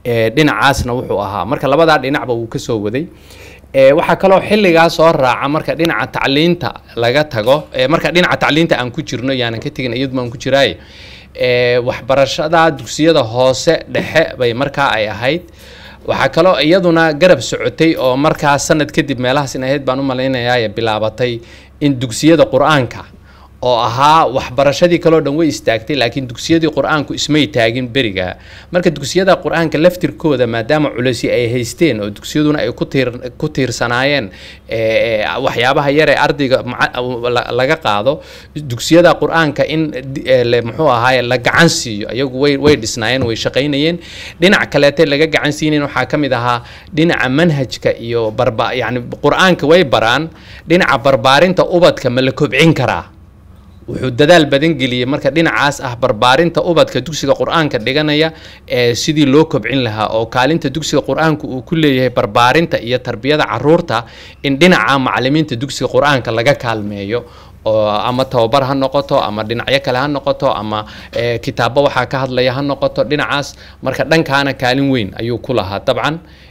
Speaker 4: dhinacaasna wuxuu ahaa marka labadaa dhinacba wuu ka soo waday waxaa kaloo xilligaa soo raaca marka dhinaca tacliinta laga tago marka dhinaca tacliinta aan ku jirno yaanan ka tegin iyaduma aan ku jiraaye waxbarashada dugsiyada hoose dhexe bay markaa ay ahayd waxaa kaloo iyaduna garab socotay oo markaa sanad kadib meelahaas in ahayd baan u malaynayaa bilaabatay in dugsiyada qur-aanka oo ahaa waxbarashadii kaloo dhan way istaagtay laakiin dugsiyadii qur-aanku ismay taagin beriga marka dugsiyada qur-aanka laftirkooda maadaama culaysi ay haysteen oo dugsiyaduna ay ku tiirsanaayeen waxyaabaha yar ee ardayga laga qaado dugsiyada qur-aanka in muxuu ahaaye la gacan siiyo iyagu way dhisnaayeen way shaqaynayeen dhinac kaleete laga gacan siinayn waxaa ka mid ahaa dhinaca manhajka iyo yani qur-aanka way baraan dhinaca barbaarinta ubadka ma la kobcin karaa wuxuu dadaal badan geliyay marka dhinacaas ah barbaarinta ubadka dugsiga qur-aanka dhiganaya sidii loo kobcin lahaa oo kaalinta dugsiga qur-aanka uu ku leeyahay barbaarinta iyo tarbiyada caruurta in dhinaca macallimiinta dugsiga qur-aanka laga kaalmeeyo oo ama tababar ha noqoto ama dhinacyo kale ha noqoto ama kitaabo waxaa ka hadlaya ha noqoto dhinacaas marka dhankaana kaalin weyn ayuu ku lahaa dabcan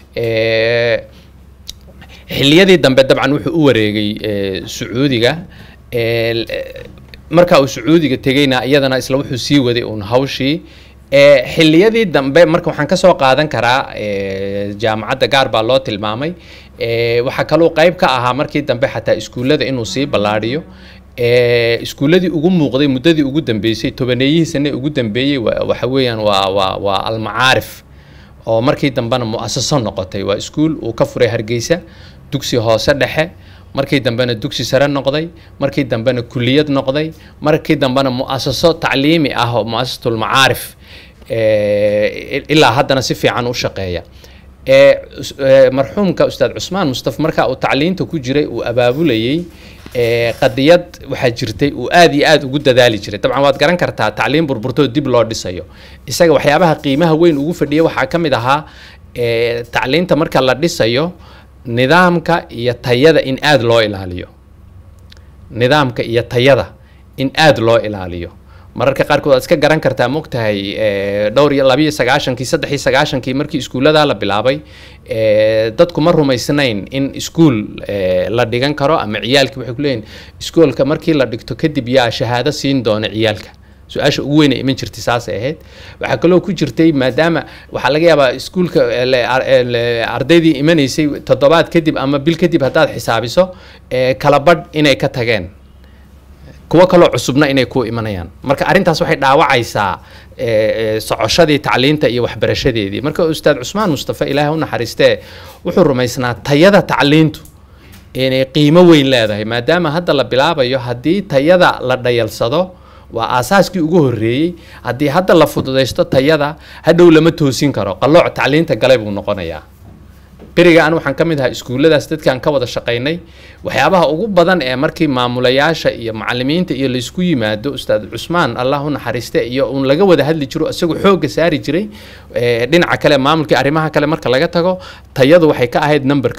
Speaker 4: xilliyadii dambe dabcan wuxuu u wareegay sacuudiga marka uu sacuudiga tegayna iyadana isla wuxuu sii waday uun hawshii xilliyadii dambe marka waxaan ka soo qaadan karaa jaamacadda gaar baa loo tilmaamay waxaa kaloo qayb ka ahaa markii dambe xataa iskuullada inuu sii ballaadhiyo iskuulladii ugu muuqday muddadii ugu dambeysay tobaneeyihii sane ugu dambeeyey waxa weeyaan waa almacaarif oo markii dambena mu'asaso noqotay waa iskuul uu ka furay Hargeysa dugsi hoose dhexe markii dambena dugsi sare noqday markii dambena kulliyad noqday markii dambena mu'asaso tacliimi ah oo mu'asasatul macaarif ilaa haddana si fiican u shaqeeya marxuumka ustaad Cusmaan Mustafa marka uu tacliinta ku jiray uu abaabulayay qadiyad waxa jirtay uu aad iyo aad ugu dadaali jiray dabcan waad garan kartaa tacliin burburtoo dib loo dhisayo isaga waxyaabaha qiimaha weyn ugu fadhiyay waxa kamid ahaa tacliinta marka la dhisayo nidaamka iyo tayada in aad loo ilaaliyo nidaamka iyo tayada in aad loo ilaaliyo mararka qaarkood aad iska garan kartaa moogtahay dhowr iyo 2 markii iskuulada la bilaabay dadku ma rumaysnayn in iskuul la dhigan karo ama ciyaalkii waxay ku leeyihiin iskuulka markii la dhigto kadib yaa shahaado siin doona ciyaalka su-aasha ugu weyn ee iman jirtay saas ahayd waxaa kaloo ku jirtay maadaama waxaa laga yaabaa iskuulka ardaydii imanaysay toddobaad kadib ama bil kadib haddaad xisaabiso kala badh inay ka tageen kuwa kaloo cusubna inay ku imanayaan marka arrintaas waxay dhaawacaysaa socoshadii tacliinta iyo waxbarashadeedii marka ustaad Cusmaan Mustafa Ilaahay u naxariistee wuxuu rumaysnaa tayada tacliintu inay qiimo weyn leedahay maadaama hadda la bilaabayo haddii tayada la dhayalsado waa aasaaskii ugu horeeyay haddii hadda la fududeysto tayada hadhow lama toosin karo qalooc tacliinta galay buu noqonayaa beriga aan waxaan kamid ahaa iskuuladaas dadkaan ka wada shaqaynay waxyaabaha ugu badan ee markii maamulayaasha iyo macallimiinta iyo la isku yimaado ustaad Cusmaan Allah u naxariiste iyo un laga wada hadli jiro asagoo xooga saari jiray dhinaca kale maamulkii arrimaha kale marka laga tago tayadu waxay ka ahayd numberka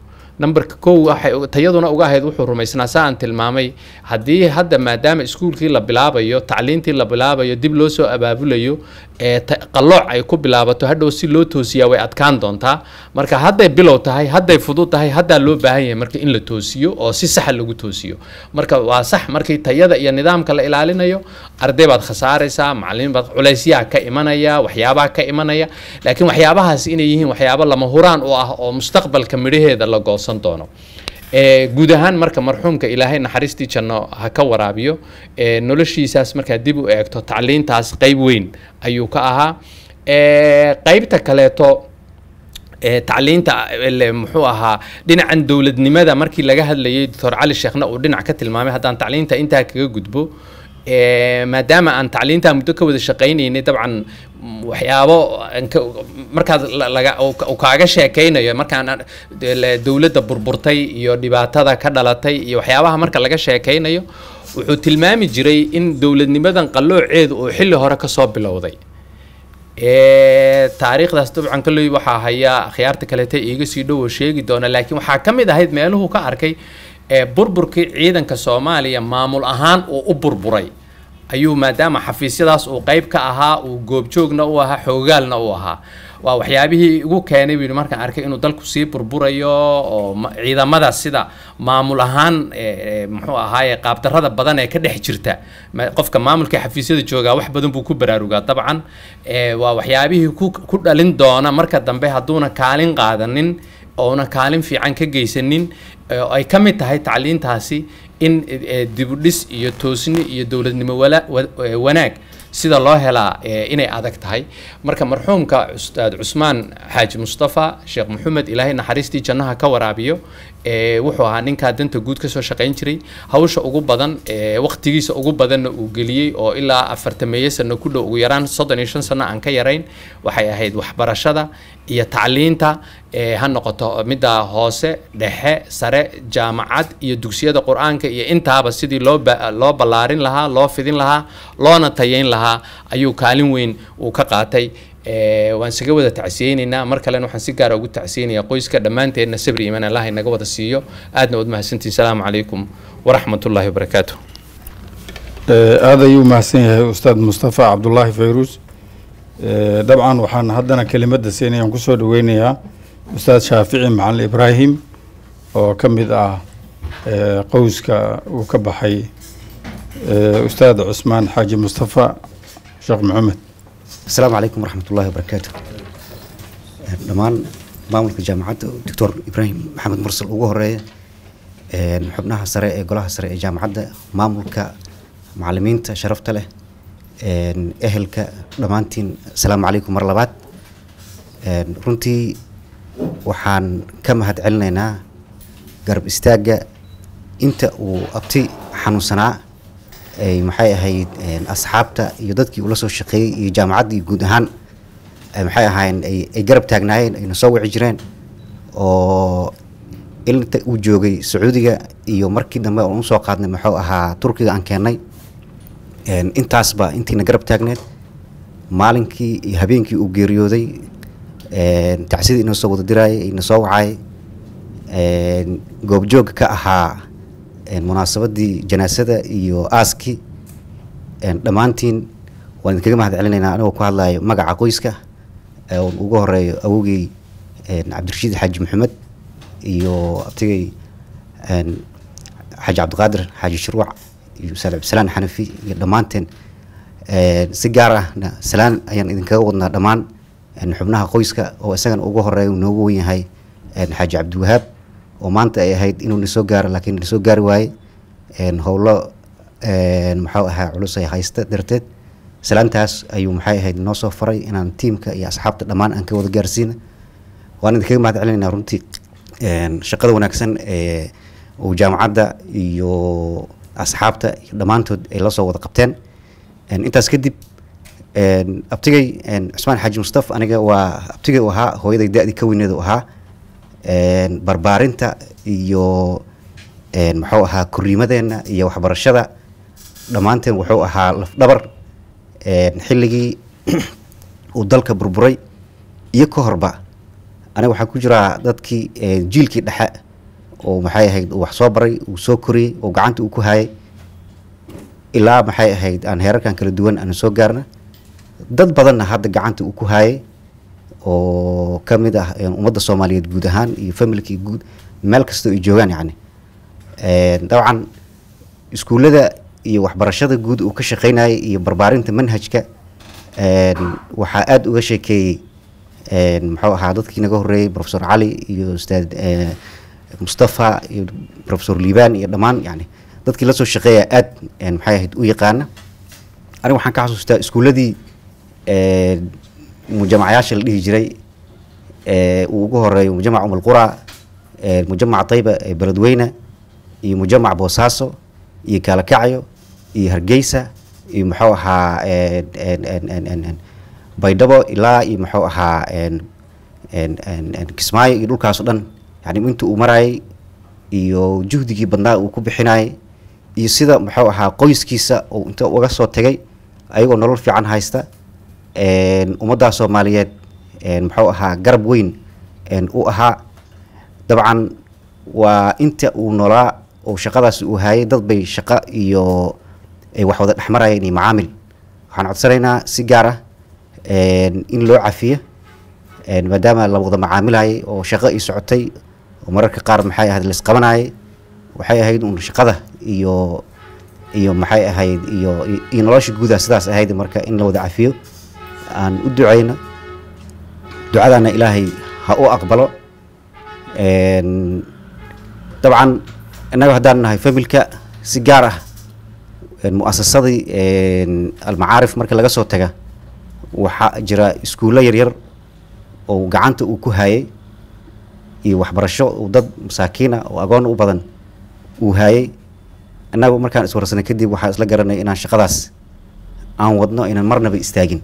Speaker 4: 1 waxay tayaduna uga ahayd wuxuu rumaysnaa saan tilmaamay haddii hadda maadaama iskuulkii la bilaabayo tacliintii la bilaabayo dib loo soo abaabulayo qalooc ay ku bilaabato hadhow si loo toosiyaa way adkaan doontaa marka hadday bilow tahay hadday fudud tahay hadda loo baahan yahay marka in la toosiyo oo si sax lagu toosiyo marka waa sax markii tayada iyo nidaamka la ilaalinayo arday baad khasaaraysaa macallimiin baad culaysyaha ka imanaya waxyaabaha ka imanaya laakiin waxyaabahaas inay yihiin waxyaabo lama huraan u ah oo mustaqbalka midhaheeda la goosan doono guud ahaan marka marxuumka Ilaahay naxariistii janno ha ka waraabiyo noloshiisaas marka dib u eegto tacliintaas qayb weyn ayuu ka ahaa qaybta kaleeto tacliinta muxuu ahaa dhinacan dawladnimada markii laga hadlayay Dr. Cali Sheekhna uu dhinac ka tilmaamay haddaan tacliinta intaa kaga gudbo maadaama aan tacliinta muddo ka wada shaqaynaynay dabcan waxyaabo markaad kaaga sheekaynayo markaan dawladda burburtay iyo dhibaatada ka dhalatay iyo waxyaabaha marka laga sheekaynayo wuxuu tilmaami jiray in dawladnimadan qalooceedu uu xilli hore ka soo bilowday taariikhdaas dabcan kalley waxaa haya khiyaarta kaleeta iiga sii dhow oo sheegi doona laakiin waxaa ka mid ahayd meeluhu ka arkay burburkii ciidanka Soomaaliya maamul ahaan uu u burburay ayuu maadaama xafiisyadaas uu qayb ka ahaa uu goobjoogna u ahaa xoogaalna u ahaa waa waxyaabihii ugu keenay buu markaan arkay inuu dalku sii burburayo oo ciidamada sida maamul ahaan muxuu ahaaye qaabdarrada badan ee ka dhex jirta qofka maamulka xafiisyada jooga wax badan buu ku baraarugaa dabcan waa waxyaabihii ku dhalin doona marka dambe hadduuna kaalin qaadanin oona kaalin fiican ka geysanin ay ka mid tahay tacliintaasi in dibudhis iyo toosni iyo dowladnimo wanaag sida loo helaa inay adag tahay marka marxuumka ustaad Cusmaan Xaaji Mustafa Sheekh Maxamed Ilaahay naxariistii jannaha ka waraabiyo wuxuu ahaa ninka danta guud ka soo shaqeyn jiray hawsha ugu badan waqtigiisa ugu badan uu geliyay oo ilaa 40 sano ku dhow ugu yaraan 35 sano aan ka yarayn waxay ahayd waxbarashada iyo tacliinta ha noqoto midda hoose dhexe sare jaamacad iyo dugsiyada quraanka iyo intaaba sidii loo ballaarin lahaa loo fidin lahaa loona tayeyn lahaa ayuu kaalin weyn uu ka qaatay waan isaga wada tacsiyeynaa mar kale waxaan si gaar ah ugu tacsiyeynayaa qoyska dhamaanteedna sabri iimaan Allah inaga wada siiyo aadna wad mahadsantiin salaamu calaykum waraxmatullaahi wabarakaatuh
Speaker 1: aad ayuu mahadsan yahay ustaad Mustafa Cabdullaahi Fayruus dabcan waxaan haddana kelimada siinayaan ku soo dhaweynayaa ustaad Shaafici Macalin Ibraahim oo ka mid ah qoyska uu ka baxay ustaad Cusmaan Xaaji Mustafa Sheekh Maxamed
Speaker 5: السلام عليكم ورحمة الله وبركاته. دمان ماملك الجامعة دكتور إبراهيم محمد مرسل وجوهرية حبناها سريع قلها سريع جامعة ماملك معلمين شرفت له أهلك دمانتين السلام عليكم مرة بعد رنتي وحان كم هاد علنا قرب استاجة أنت وأبتي حنو صناع maxay ahayd asxaabta iyo dadkii ula soo shaqeeyay iyo jaamacadii guud ahaan maxay ahayn ay garab taagnaayeen ay soo wici jireen oo inta uu joogay Sacuudiga iyo markii dambe oo soo qaadnay maxuu ahaa Turkiga aan keenay intaasba intiina garab taagneed maalinkii iyo habeenkii uu geeriyooday tacsiid inoo soo wada diray inoo soo wacay goob joog ka ahaa munaasabadii janaasada iyo aaski dhamaantiin waan kaga mahad celinaynaa anoo ku hadlayo magaca qoyska oo ugu horeeyo awogay Cabdirashiid Xaaji Maxamed iyo abtigay Xaaji Cabdiqaadir Xaaji Shirwac iyo Salaan Xanafi iyo dhamaanteen si gaar ah salaan ayaan idinkaga wadnaa dhamaan xubnaha qoyska oo isagana ugu horeeyo noogu weyn yahay Xaaji Cabdiwahaab oo maanta ay ahayd inuu soo gaaro laakiin soo gaari waayay howlo maxaa ahaa culus ay haysta darteed salaantaas ayuu maxay ahayd noo soo faray inaan tiimka iyo asxaabta dhamaan aan ka wada gaarsiino waan idinkaga mahad celinaynaa runtii shaqada wanaagsan oo jaamacadda iyo asxaabta iyo dhamaantood ay la soo wada qabteen intaas kadib abtigay Cusmaan Xaaji Mustafa aniga waa abtigay ahaa hooyaday daadii ka weyneed ahaa barbaarinta iyo maxuu ahaa kuriimadeena iyo waxbarashada dhamaanteen wuxuu ahaa laf dhabar xilligii uu dalka burburay iyo ka horba aniga waxaan ku jiraa dadkii jiilkii dhexe oo maxay ahayd wax soo baray uu soo koriyay oo gacanta uu ku hayay ilaa maxay ahayd aan heerarkan kala duwan aan soo gaarna dad badanna hadda gacanta uu ku hayay oo kamid ah ummadda Soomaaliyeed guud ahaan iyo familkii guud meel kasta ay joogaan yani dabcan iskuulada iyo waxbarashada guud uu ka shaqeynayay iyo barbaarinta manhajka waxa aad uga sheekeeyay muxuu ahaa dadkii naga horeeyay Professor Ali iyo Ustaad Mustafa iyo Professor Liban iyo dhamaan yani dadkii la soo shaqeeyay aad maxay ahayd u yaqaana aniga waxaan ka xasuustaa iskuuladii مجمعات اللي هجري وجوه مجمع القرى مجمع طيبة بلدوينة مجمع بوساسو يكالكعيو يهرجيسة يمحوها بيدبو إلا يمحوها كسماي يدول كاسودان يعني أنتو أمراي يو جهدي بنداء وكوب حناي يصير محوها قويس كيسة وأنتو وقصو تجي أيوة نرول في عن هايستا ummadda Soomaaliyeed muxuu ahaa garab weyn u ahaa dabcan waa inta uu noolaa oo shaqadaas uu hayay dad bay shaqo iyo ay wax wada dhaxmarayeen macaamil waxaan codsanaynaa si gaar ah in loo cafiyo maadaama la wada macaamilayay oo shaqo ii socotay oo mararka qaar maxay ahayd la isqabanayay waxay ahayd un shaqada iyo maxay ahayd iyo nolosha guuda sidaas ahayd marka in la wada cafiyo aan u duceyno ducadana ilaahay ha u aqbalo dabcan innaga haddaan nahay familka si gaar ah mu'asasadii almacaarif marka laga soo taga waxaa jira iskuullo yaryar oo gacanta uu ku hayay iyo waxbarasho uu dad masaakiina oo agoon u badan uu hayay annagu markaan iswarsanay kadib waxaan isla garanay inaan shaqadaas aan wadno inaan marnaba istaagin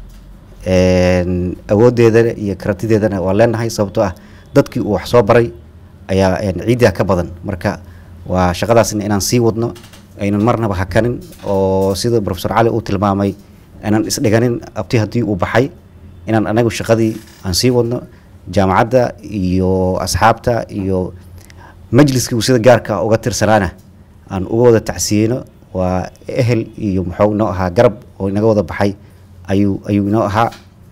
Speaker 5: awooddeeda iyo karatideedana waa leenahay sababtoo ah dadkii uu wax soo baray ayaa ciiddaa ka badan marka waa shaqadaasna inaan sii wadno aynan marnaba hakanin oo sida professor cali uu tilmaamay inaan isdhiganin abti haddii uu baxay inaan anagu shaqadii aan sii wadno jaamacadda iyo asxaabta iyo majliskii uu sida gaarka uga tirsanaana aan uga wada tacsiyeyno waa ehel iyo muxuu inoo ahaa garab oo inaga wada baxay ayuu inoo ahaa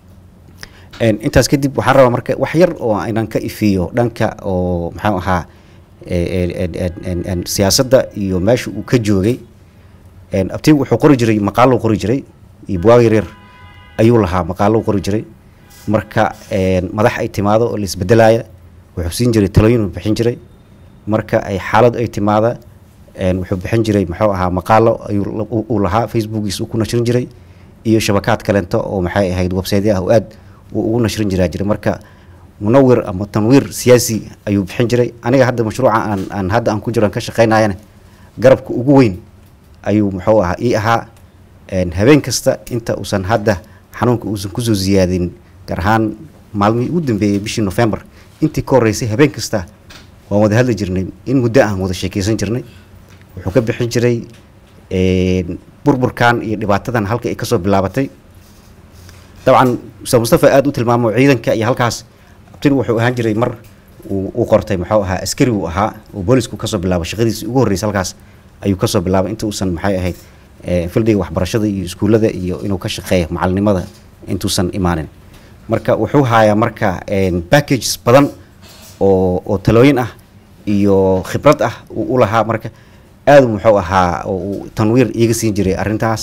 Speaker 5: intaas kadib waxaan rabaa marka wax yar oo inaan ka ifiyo dhanka oo maxuu ahaa siyaasadda iyo meesha uu ka joogay abtigu wuxuu qori jiray maqaalo qori jiray iyo buwaag yaryar ayuu lahaa maqaalo qori jiray marka madax ay timaado oo la isbedelaya wuxuu siin jiray talooyin uu bixin jiray marka ay xaalad ay timaada wuxuu bixin jiray muxuu ahaa maqaalo ayuu lahaa facebookiisa uu ku nashrin jiray iyo shabakaad kalento oo maxay ahayd website ah oo aad uu ugu nashrin jiray marka munawir ama tanwiir siyaasi ayuu bixin jiray aniga hadda mashruuca aan hadda aan ku jiro ka shaqeynayana garabka ugu weyn ayuu muxuu ahaa ii ahaa habeen kasta inta uusan hadda xanuunka uusan kusoo ziyaadin gaar ahaan maalmihii ugu dambeeyey bishii November intii ka horeysay habeen kasta waan wada hadli jirnay in muddo aan wada sheekeysan jirnay wuxuu ka bixin jiray burburkan iyo dhibaatadan halka ay kasoo bilaabatay dabcan Ustaad Mustafa aad u tilmaamo ciidanka iyo halkaas abtin wuxuu ahaan jiray mar uu qortay muxuu ahaa askari uu ahaa oo boolisku kasoo bilaabay shaqadiisii ugu horeysay halkaas ayuu kasoo bilaabay inta uusan maxay ahayd fildiga waxbarashada iyo iskuulada iyo inuu ka shaqeeyo macalinimada intuusan imaanin marka wuxuu hayaa marka packages badan oo talooyin ah iyo khibrad ah u lahaa marka aad muxuu ahaa oo tanwiir iiga siin jiray arrintaas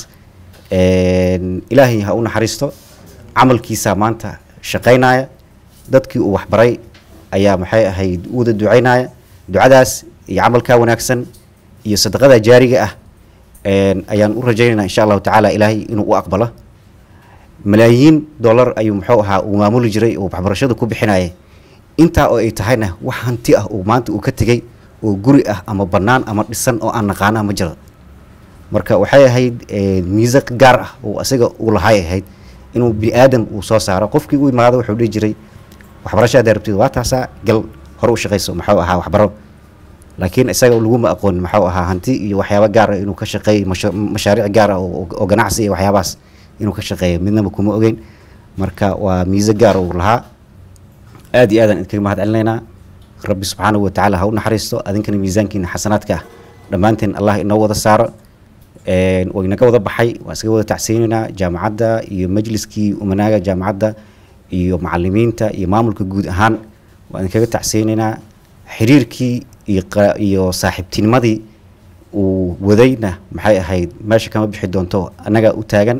Speaker 5: ilaahay ha u naxariisto camalkiisa maanta shaqeynaya dadkii uu waxbaray ayaa maxay ahayd u wada duceynaya ducadaas iyo camalka wanaagsan iyo sadaqada jaariga ah ayaan u rajaynaynaa insha Allah taala ilaahay inuu u aqbalo malaayiin dollar ayuu muxuu ahaa uu maamuli jiray oo waxbarashada ku bixinayay inta oo ay tahayna wax hanti ah oo maanta uu ka tagay oo guri ah ama banaan ama dhisan oo aan naqaana ma jiro marka waxay ahayd miisaq gaar ah oo asaga uu lahaay ahayd inuu bini'aadam uu soo saaro qofkii uu imaado wuxuu dhihi jiray waxbarashada rabtid waa taasa gal hor u shaqeyso muxuu ahaa waxbaro laakiin isaga laguma aqoon muxuu ahaa hanti iyo waxyaabo gaar ah inuu ka shaqeeyo mashaariic gaar ah oo ganacsi iyo waxyaabaas inuu ka shaqeeyo midnaba kuma ogeyn marka waa miisaq gaar uu lahaa aad iyo aadan idinkaga mahad celinaynaa rabbi subxaanahu wa tacaala ha u naxariisto adinkana miisaankiina xasanaadka ah dhammaanteen allah inoo wada saaro waynaga wada baxay waan iskaga wada tacsiyeynaynaa jaamacadda iyo majliskii umanaaga jaamacadda iyo macalimiinta iyo maamulka guud ahaan waan idinkaga tacsiyeynaynaa xiriirkii iyo saaxiibtinimadii uu wadayna maxay ahayd meesha kama bixi doonto annaga u taagan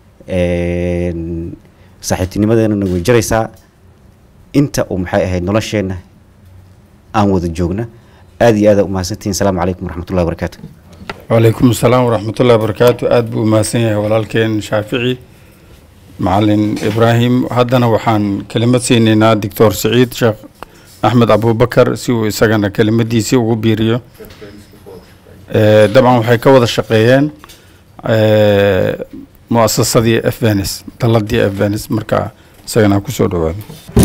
Speaker 5: saaxiibtinimadeena way jiraysaa inta uu maxay ahayd nolosheenna aan wada joogna aad iyo aad u mahadsantihiin asalaamu calaykum waraxmatullahi wabarakaatu
Speaker 1: وعليكم السلام ورحمة الله وبركاته أدبو ماسية ولالكين شافعي معلن إبراهيم هدنا وحان كلمة سينينا دكتور سعيد شيخ أحمد أبو بكر سيو سجنا كلمة دي سيو وبيريو طبعا وحي كوض الشقيين مؤسسة دي أفانس طلب دي أفانس مركا سجنا كسور دوان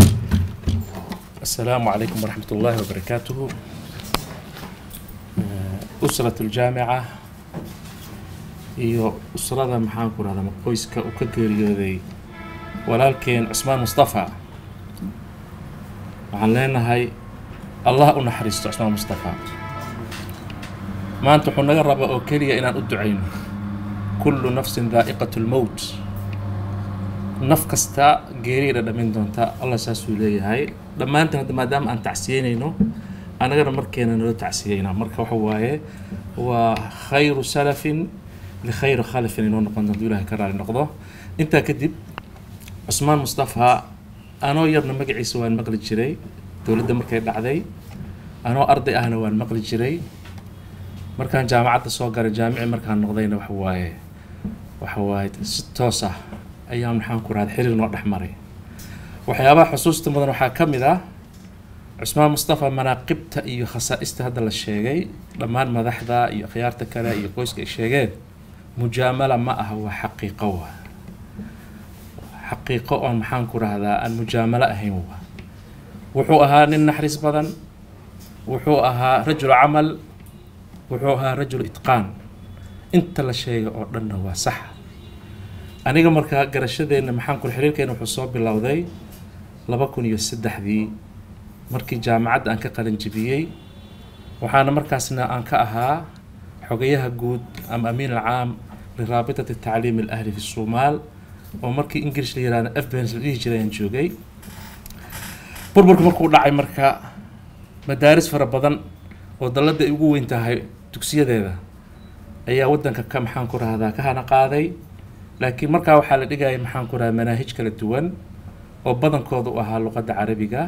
Speaker 6: السلام عليكم ورحمة الله وبركاته أسرة الجامعة iyo usrada maxaan ku radaa qoyska uu ka geeriyooday walaalkeen Cusmaan Mustafa waxaan leenahay Allah u naxariisto Cusmaan Mustafa maanta wuxuu naga rabaa oo kaliya inaan u duceyno kullu nafsin dhaa'iqatul maut naf kasta geeriida dhamin doonta allah saasuu leeyahay dhammaantan hadda maadaama aan tacsiyeynayno anagana markeena noo tacsiyeynaa marka waxa waaye waa khayru salafin likhayri khalafin inoo noqon doonto ilaahay ka raali noqdo intaa kadib cusmaan mustafa anoo yarna magaciisa waan maqli jiray dowladda markay dhacday anoo arday ahna waan maqli jiray markaan jaamacadda soo galay jaamici markaan noqdayna waxa waaye si toos ah ayaa maxaan ku raad xiriir noo dhex maray waxyaabaha xusuusta mudan waxaa ka mid ah cusmaan mustafa manaaqibta iyo khasaa'ista hadda la sheegay dhammaan madaxda iyo khiyaarta kale iyo qoyska ay sheegeen mujaamala ma aha waa xaqiiqo waa xaqiiqo oo maxaan ku rahdaa aan mujaamalo ahayn waa wuxuu ahaa nin naxariis badan wuxuu ahaa rajul camal wuxuu ahaa rajul itqaan inta la sheegay oo dhanna waa sax aniga markaa garashadeena maxaan ku xiriirkeena wuxuu soo bilowday 2003 markii jaamacadda aan ka qalin jabiyey waxaana markaasna aan ka ahaa xogayaha guud ama amiin alcaam liraabitati tacliim alahli fi Soomaal oo markii English la yiraahdo FBS la dhihi jiray aan joogay burburka markuu dhacay marka madaaris fara badan oo dalada ay ugu weyn tahay dugsiyadeeda ayaa wadanka ka maxaan ku rahdaa ka hana qaaday laakiin markaa waxaa la dhigayay maxaan ku rahdaa manaahij kala duwan oo badankooda u ahaa luqadda carabiga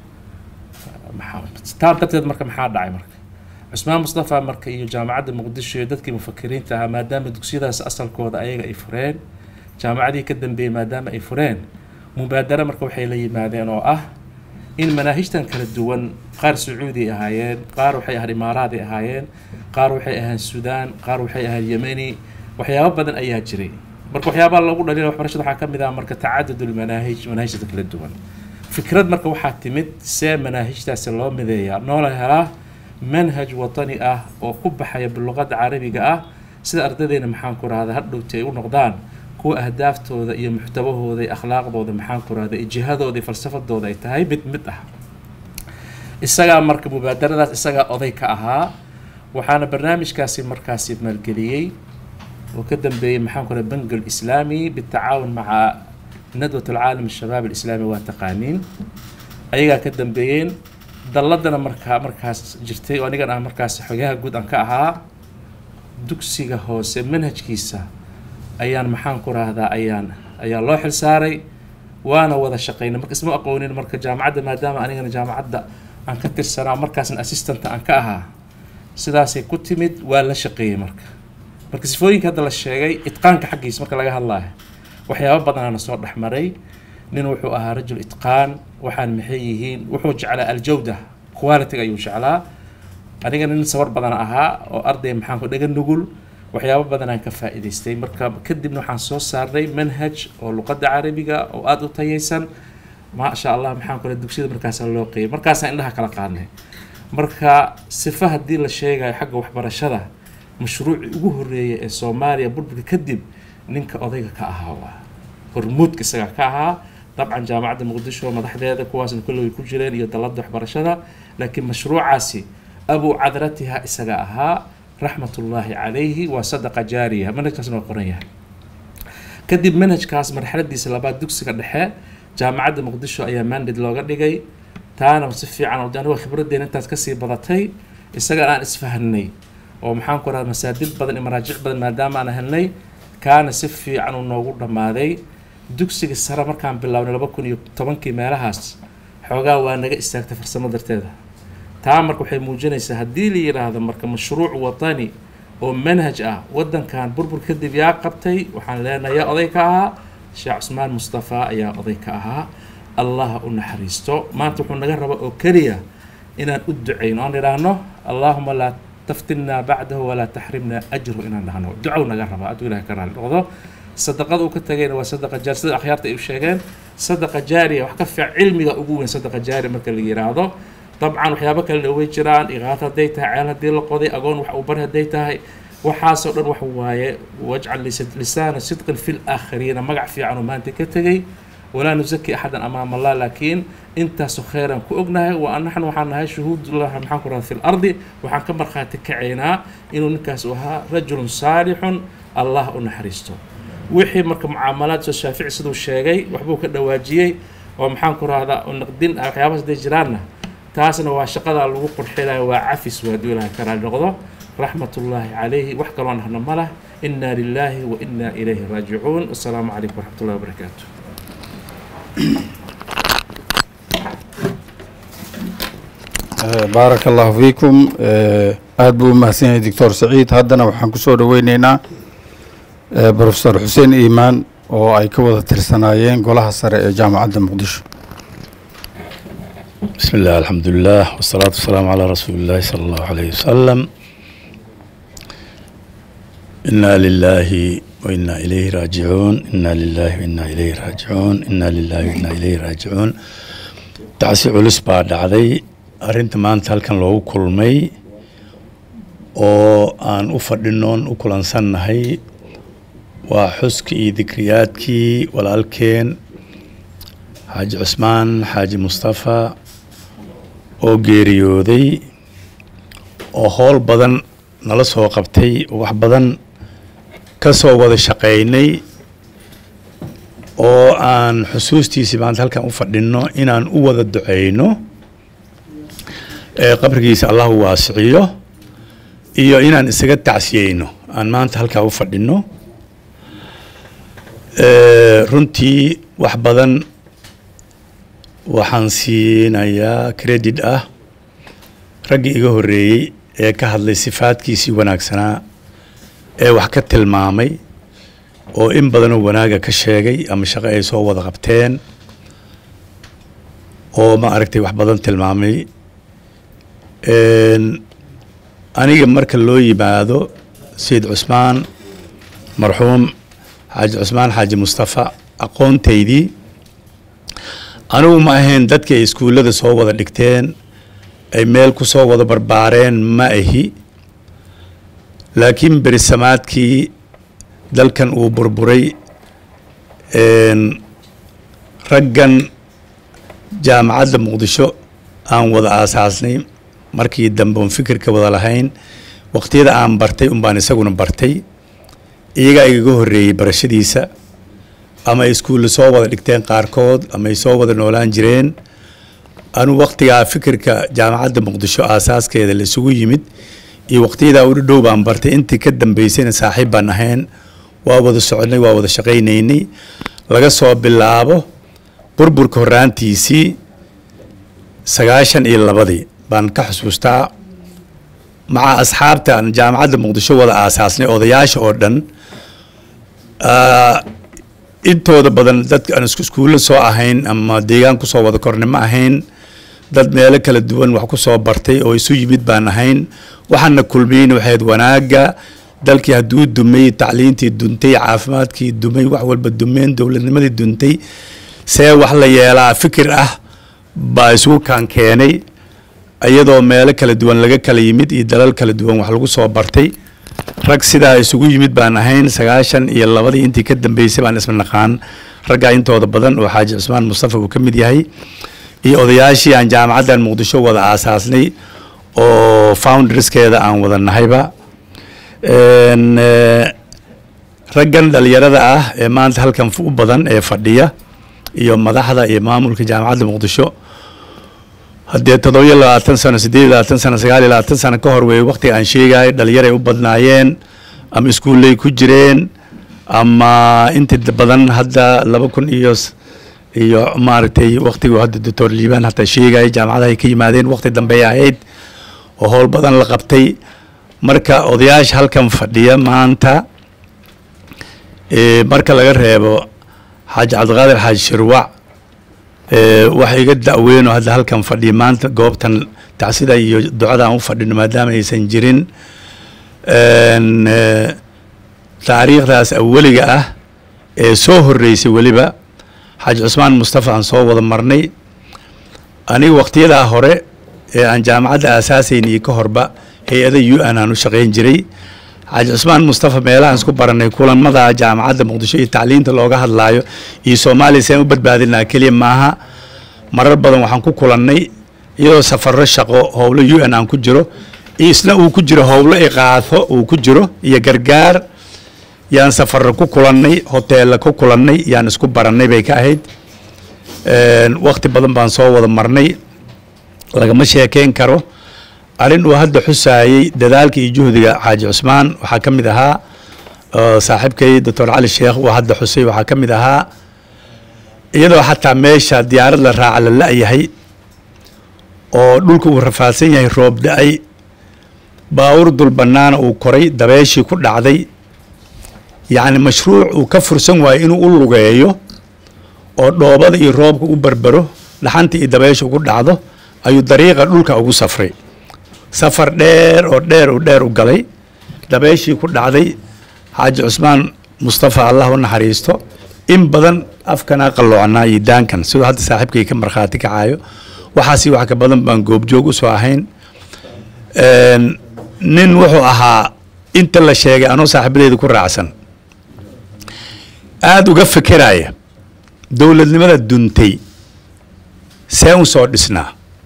Speaker 6: taa darteed marka maxaa dhacay marka cusmaan mustafa marka iyo jaamacadda muqdisho iyo dadkii mufakiriinta ahaa maadaama dugsiyadaas asalkooda ayaga ay fureen jaamacadii ka dambeeyay maadaama ay fureen mubaadara marka waxay la yimaadeen oo ah in manaahijtan kala duwan qaar sacuudi ahaayeen qaar waxay ahayd imaaraad ahaayeen qaar waxay ahayd suudaan qaar waxay ahayd yemeni waxyaabo badan ayaa jiray marka waxyaabaha lagu dhaliyay waxbarashada waxaa ka mid ah marka tacadudul manaahijta kala duwan fikrad marka waxaa timid see manaahijtaasi loo mideeyaa noola helaa manhaj watani ah oo ku baxaya biluqadda carabiga ah sida ardaydeena maxaan ku rahdaa hadhowti ay u noqdaan kuwa ahdaaftooda iyo muxtabahooda iyo akhlaaqdooda maxaan ku rahdaa iyo jihadooda iyo falsafadooda ay tahay mid ah isagaa marka mubaadaradaas isagaa oday ka ahaa waxaana barnaamijkaasi markaasi maalgeliyey oo ka dambeeyey maxaan ku rahdaa bangul islaami bitacaawun maca ندوة العالم الشباب الإسلامي واتقانين أيها كدم بين ضلدنا مركز جرتي وأنا كان مركز حجها جود أنك أها دكسيجا هو منهج كيسة أيان محان كرة هذا أيان الله حل ساري وأنا وذا شقينا مركز مو أقولين مركز جامعة ما دام أنا كان جامعة أنك ترسنا مركز أسيستنت أنك أها سداسي كتمد ولا شقي مركز فوين هذا الشيء إتقانك حقي اسمك لقاها الله waxyaabo badan aan soo dhaxmaray nin wuxuu ahaa rajul itqaan waxaan maxay yihiin wuxuu jeclaa aljawda quality ayuu jeclaa aniga nin sawir badan ahaa oo arday maxaan ku dhagan nugul waxyaabo badan aan ka faa'iideystay marka kadibna waxaan soo saaray manhaj oo luqadda carabiga oo aad u tayaysan ma sha Allah maxaan ku dugsiyada markaas loo qeeyay markaas indhaha kala qaadnay marka sifa hadii la sheegay xagga waxbarashada mashruuci ugu horeeyay ee Soomaaliya burburka kadib ninka odayga ka ahaa hormuudka isaga ka ahaa dabcan jaamacadda muqdisho madaxdeeda kuwaasna kullu way ku jireen iyo dalada waxbarashada laakiin mashruucaasi abu cadratiha isaga ahaa raxmatullaahi calayhi wa sadaqa jaariya manhajkaasna waa qoran yahay kadib manhajkaas marxaladiisa labaad dugsiga dhexe jaamacadda muqdisho ayaa mandate looga dhigay taana si fiican oo aniga khibradeena intaas ka sii badatay isaga aan isfahanay oo maxaan ku raad masaadid badan iyo maraajic badan maadaama aan helnay kaana si fiican uu noogu dhamaaday dugsiga sare markaan bilownay 2010 meelahaas xoogaa waa naga istaagtay farsamo darteeda taa marka waxay muujinaysaa haddii la yiraahdo marka mashruuc watani oo manhaj ah wadankan burbur kadib yaa qabtay waxaan leenahay oday ka ahaa Sheekh Cusmaan Mustafa ayaa oday ka ahaa Allah u naxariisto maanta wuxuu naga rabaa oo kaliya inaan u duceyno aan iraahno Allahumma la تفتنا بعده ولا تحرمنا أجره إن نحن دعونا جربا أدو لها كرال الغضو صدقة وكتجين وصدقة جارية صدقة أخيارته إيشيجين صدقة جارية وحكفي علمي أقوين صدقة جارية مركل اللي يراضو طبعا وحيابك اللي هو جيران إغاثة ديتها عيالها دي القضية أقول وبرها ديتها وحاسب وحواية واجعل لسان صدق في الآخرين مقع في عنو ما أنت كتجي ولا نزكي أحدا أمام الله لكن أنت سخيرا كأجنها ونحن وحنا شهود الله محاكرا في الأرض وحن خاتك عينا إنه نكاسوها رجل صالح الله نحرسته wixii marka mucaamalaad soo shaafici siduu sheegay waxbuu ka dhawaajiyey oo maxaan ku rahdaa oo naqdin ah waxyaabahaas day jiraanna taasna waa shaqada lagu qurxinayo waa cafis waa duulaha kala noqdo raxmatullaahi calayhi wax kaloo nahna ma lah inna lillahi wa inna ilayhi raajicuun assalaamu calaykum waraxmatullahi wabarakaatuh
Speaker 1: بارك الله فيكم أدبو محسن دكتور سعيد هادنا وحن كسور وينينا بروفيسور حسين إيمان وأي كوضة ترسنايين قولها سر جامعة مقدشو
Speaker 7: بسم الله الحمد لله والصلاة والسلام على رسول الله صلى الله عليه وسلم إنا لله وإنا إليه راجعون إنا لله وإنا إليه راجعون إنا لله وإنا إليه راجعون تعسي علس بعد علي أرنت ما أنت هل كان له كل مي أو أن أفردنون أكل إنسان هاي وحسكي ذكرياتكي والألكين حاج عثمان حاج مصطفى oo geeriyooday oo howl badan nala soo qabtay wax badan ka soo wada shaqeynay oo aan xusuustiisa maanta halkan u fadhino inaan u wada duceyno qabrigiisa Allah u waasiciyo iyo inaan isaga tacsiyeyno aan maanta halkan u fadhino runtii wax badan waxaan siinayaa credit ah raggii iga horeeyay ee ka hadlay sifaadkiisii wanaagsanaa ee wax ka tilmaamay oo in badan oo wanaaga ka sheegay ama shaqo ay soo wada qabteen oo ma aragtay wax badan tilmaamay aniga marka loo yimaado Sayid Cusmaan marxuum Xaaji Cusmaan Xaaji Mustafa aqoontaydii anigu ma ahayn dadka ay iskuullada soo wada dhigteen ay meel ku soo wada barbaareen ma ahi laakiin berisamaadkii dalkan uu burburay raggan jaamacadda muqdisho aan wada aasaasnay markii dambe oon fikirka wada lahayn waqtiyada aan bartay baan isaguna bartay iyaga igaga horreeyey barashadiisa ama iskuulla soo wada dhigteen qaarkood ama ay soo wada noolaan jireen anu waqtigaa fikirka jaamacadda muqdisho aasaaskeeda la isugu yimid iyo waqtiyadaa u dhow baan bartay intii ka dambeysayna saaxiib baan ahayn waa wada soconay waa wada shaqaynaynay laga soo bilaabo burburka horraantiisii 92 baan ka xusuustaa maca asxaabta aan jaamacadda muqdisho wada aasaasnay odayaasha oo dhan intooda badan dadka aan iskuulla soo ahayn ama deegaan ku soo wada kornay ma ahayn dad meelo kala duwan wax ku soo bartay oo isu yimid baan ahayn waxaana kulmiyeyna waxayd wanaaga dalkii hadduu dumay tacliintii duntay caafimaadkii dumay wax walba dumeen dowladnimadii duntay see wax la yeelaa fikir ah baa isugu kaan keenay iyadoo meelo kala duwan laga kala yimid iyo dalal kala duwan wax lagu soo bartay rag sidaa isugu yimid baan ahayn 92 intii ka dambeysay baan isma naqaan ragga intooda badan oo Xaaji Cusmaan Mustafa uu ka mid yahay iyo odayaashii aan jaamacaddan muqdisho wada aasaasnay oo founderskeeda aan wada nahayba raggan dhalinyarada ah ee maanta halkan u badan ee fadhiya iyo madaxda iyo maamulka jaamacadda muqdisho haddee 27 sano 28 sano 29 sano ka hor way waqti aan sheegay dhalinyaro ay u badnaayeen ama iskuulay ku jireen ama inta badan hadda 2000 iyo maartay waqtigu hadda Dr. Liibaan hata sheegay jaamacadaha ay ka yimaadeen waqti dambe ay ahayd oo howl badan la qabtay marka odayaasha halkan fadhiya maanta marka laga reebo Xaaji Cabdiqaadir Xaaji Shirwac waxa iga daaweyn oo hadda halkan fadhiya maanta goobtan tacsida iyo ducada aan u fadhino maadaama aysan jirin taariikhdaas awaliga ah ee soo horeysay waliba Xaaji Cusmaan Mustafa aan soo wada marnay aniga waqtiyada hore ee aan jaamacadda aasaasayay ka horba hay'ada UN aan u shaqeyn jiray Xaaji Cusmaan Mustafa meelahan isku baranay kulamada jaamacadda muqdisho iyo tacliinta looga hadlaayo iyo Soomaaliya seen u badbaadinaa kaliya maaha marar badan waxaan ku kulannay iyadoo safarro shaqo howlo UN aan ku jiro isna uu ku jiro howlo iqaato uu ku jiro iyo gargaar yaan safarra ku kulannay hoteella ku kulannay yaan isku barannay bay ka ahayd waqti badan baan soo wada marnay lagama sheekeyn karo arrin uu hadda xusaayey dadaalka iyo juhdiga xaaji cusmaan waxaa ka mid ahaa saaxiibkay doctor cali sheekh uu hadda xusay waxaa ka mid ahaa iyadoo xataa meesha diyaarad la raaca la la-yahay oo dhulka uu rafaadsan yahay roob da-ay baawur dul bannaana uu koray dabeeshii ku dhacday yacni mashruuc uu ka fursan waayo inuu u lugeeyo oo dhoobada iyo roobka u barbaro dhaxanta iyo dabeesha ugu dhacdo ayuu dariiqa dhulka ugu safray safar dheer oo dheer u galay dabeeshii ku dhacday xaaji cusmaan mustafa allah u naxariisto in badan afkana qalloocnaa iyo daankan sidoo hadda saaxiibkay ka markhaati kacaayo waxaasi wax ka badan baan goobjoog u soo ahayn nin wuxuu ahaa inta la sheegay anoo saaxiibadeeda ku raacsan aada uga fekeraya dowladnimada duntay see u soo dhisnaa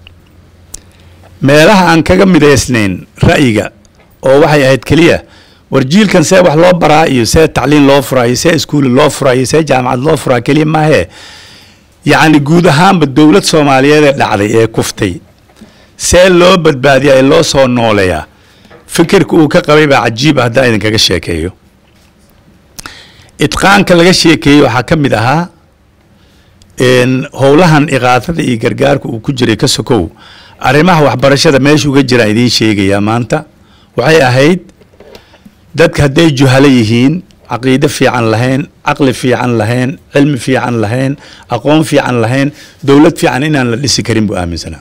Speaker 7: meelaha aan kaga midaysnayn ra'yiga oo waxay ahayd keliya war jiilkan see wax loo baraa iyo see tacliin loo furaa iyo see iskuuli loo furaa iyo see jaamacad loo furaa keliya maahee yacni guud ahaanba dowlad soomaaliyeed ee dhacday ee kuftay see loo badbaadiyaa ee loo soo nooleeyaa fikirka uu ka qabay baa cajiib ah haddaan idinkaga sheekeeyo itqaanka laga sheekeeyey waxaa ka mid ahaa howlahan iqaatada iyo gargaarka uu ku jiray ka sokow arrimaha waxbarashada meesha uga jiraan idiin sheegayaa maanta waxay ahayd dadka hadday juhalo yihiin caqiide fiican lahayn caqli fiican lahayn cilmi fiican lahayn aqoon fiican lahayn dowlad fiican inaan la dhisi karin buu aaminsanaa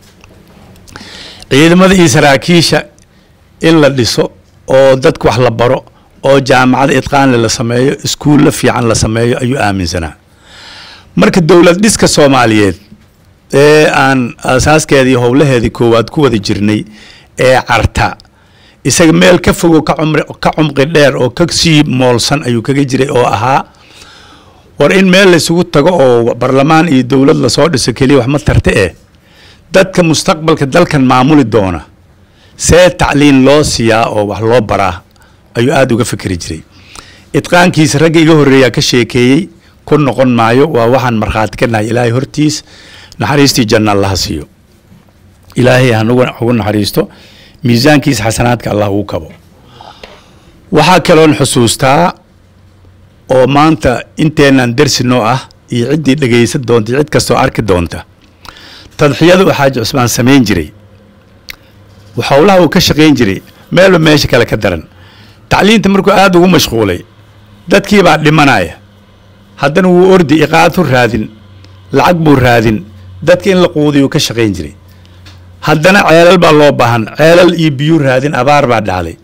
Speaker 7: ciidamada iyo saraakiisha in la dhiso oo dadka wax la baro oo jaamacada itqaanle la sameeyo iskuulla fiican la sameeyo ayuu aaminsanaa marka dowlad dhiska soomaaliyeed ee aan asaaskeedii howlaheedii koowaad ku wada jirnay ee carta isaga meel ka fogo ka cumqi dheer oo ka sii moolsan ayuu kaga jiray oo ahaa war in meel laysugu tago oo barlamaan iyo dowlad lasoo dhiso keliya wax ma tarte dadka mustaqbalka dalkan maamuli doona see tacliin loo siiyaa oo wax loo baraa ayuu aada uga fikri jiray itqaankiisa ragga iga horreeyaa ka sheekeeyey ku noqon maayo waa waxaan markhaati ka nahay ilaahay hortiis naxariistii janna allaha siiyo ilaahay hanugu naxariisto miisaankiisa xasanaadka allah ugu kabo waxaa kaloon xusuustaa oo maanta inteenaan dersi noo ah iyo ciddii dhegaysan doonta cid kastoo arki doonta tadxiyada uu xaaji cusmaan samayn jiray howlaha uu ka shaqayn jiray meelba meesha kale ka daran tacliinta markuu aada ugu mashquulay dadkii baa dhimanaya haddana wuu ordi iqaatu raadin lacag buu raadin dadka in la quudiyuu ka shaqayn jiray haddana ceelal baa loo baahan ceelal iyo biyu raadin abaar baa dhacday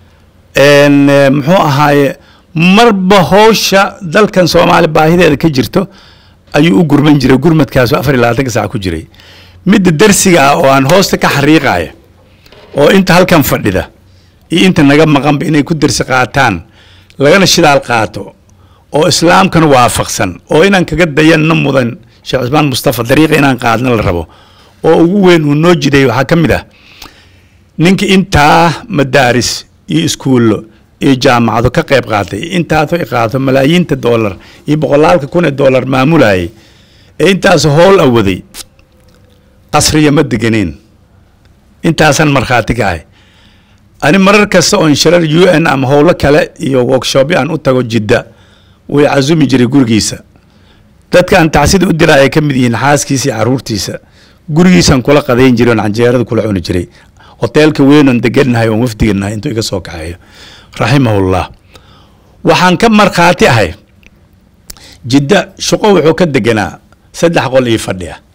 Speaker 7: muxuu ahaaye marba howsha dalkan soomaali baahideeda ka jirto ayuu u gurman jiray gurmadkaasu 24 saac ku jiray midda darsiga ah oo aan hoosta ka xariiqaya oo inta halkan fadhida iyo inta naga maqanba inay ku darsi qaataan lagana shidaal qaato oo islaamkan waafaqsan oo inaan kaga dayanno mudan sheekh cusmaan mustafa dariiqa inaan qaadna la rabo oo ugu weyn uu noo jiday waxaa ka mid ah ninka intaa madaaris iyo iskuullo iyo jaamacado ka qayb qaatay intaasoo iqaato malaayiinta dollar iyo boqolaalka kun ee dollar maamulayay ee intaas howl awaday qasriya ma deganeen intaasan markhaati ka ahay ani marar kasta oon shirar UN ama howlo kale iyo workshop aan u tago jidda way casumi jiray gurigiisa dadka aan tacsida u diray ay ka mid yihiin xaaskiisa iyo caruurtiisa gurigiisaan kula qadayn jiray oon canjeerada kula cuni jiray hoteelka weyn oon degannahay oon wafdiganahay intuu iga soo kaxeeyo raximahullah waxaan ka markhaati ahay jidda shaqo wuxuu ka deganaa 3 qol iyo fadhi ah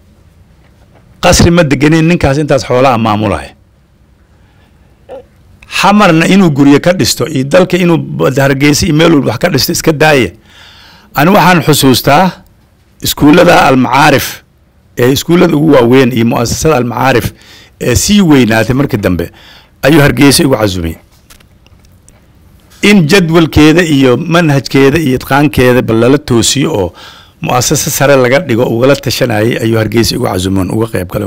Speaker 7: qasri ma deganeen ninkaas intaas xoolaha maamulaya xamarna inuu guryo ka dhisto iyo dalka inuu hargeysa iyo meel wax ka dhisto iska daaya ani waxaan xusuustaa iskuullada almacaarif ee iskuullada ugu waaweyn iyo mu'asasada almacaarif ee sii weynaatay markii dambe ayuu hargeysa igu casumay in jadwalkeeda iyo manhajkeeda iyo itqaankeeda bal lala toosiyo oo mu'asasa sare laga dhigo ugala tashanayay ayuu hargeysa igu casumoon uga qayb kale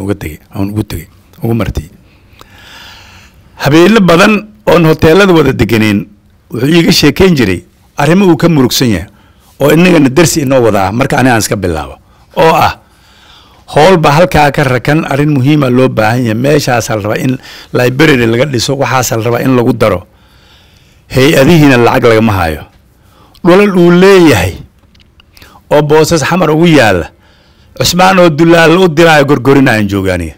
Speaker 7: ugu martay habeelo badan oon hoteelada wada deganeen wuxuu iiga sheekayn jiray arrimo uu ka murugsan yahay oo inagana darsi inoo wadaa marka ani aan iska bilaabo oo ah howlba halkaa ka rakan arrin muhiima loo baahan yahay meeshaasaa la rabaa in library laga dhiso waxaasaa la rabaa in lagu daro hay-adihiina lacag lagama hayo dhulal uu leeyahay oo boosas xamar ugu yaalla cusmaan oo dulaal u diraayo gorgorinayaan joogaaniga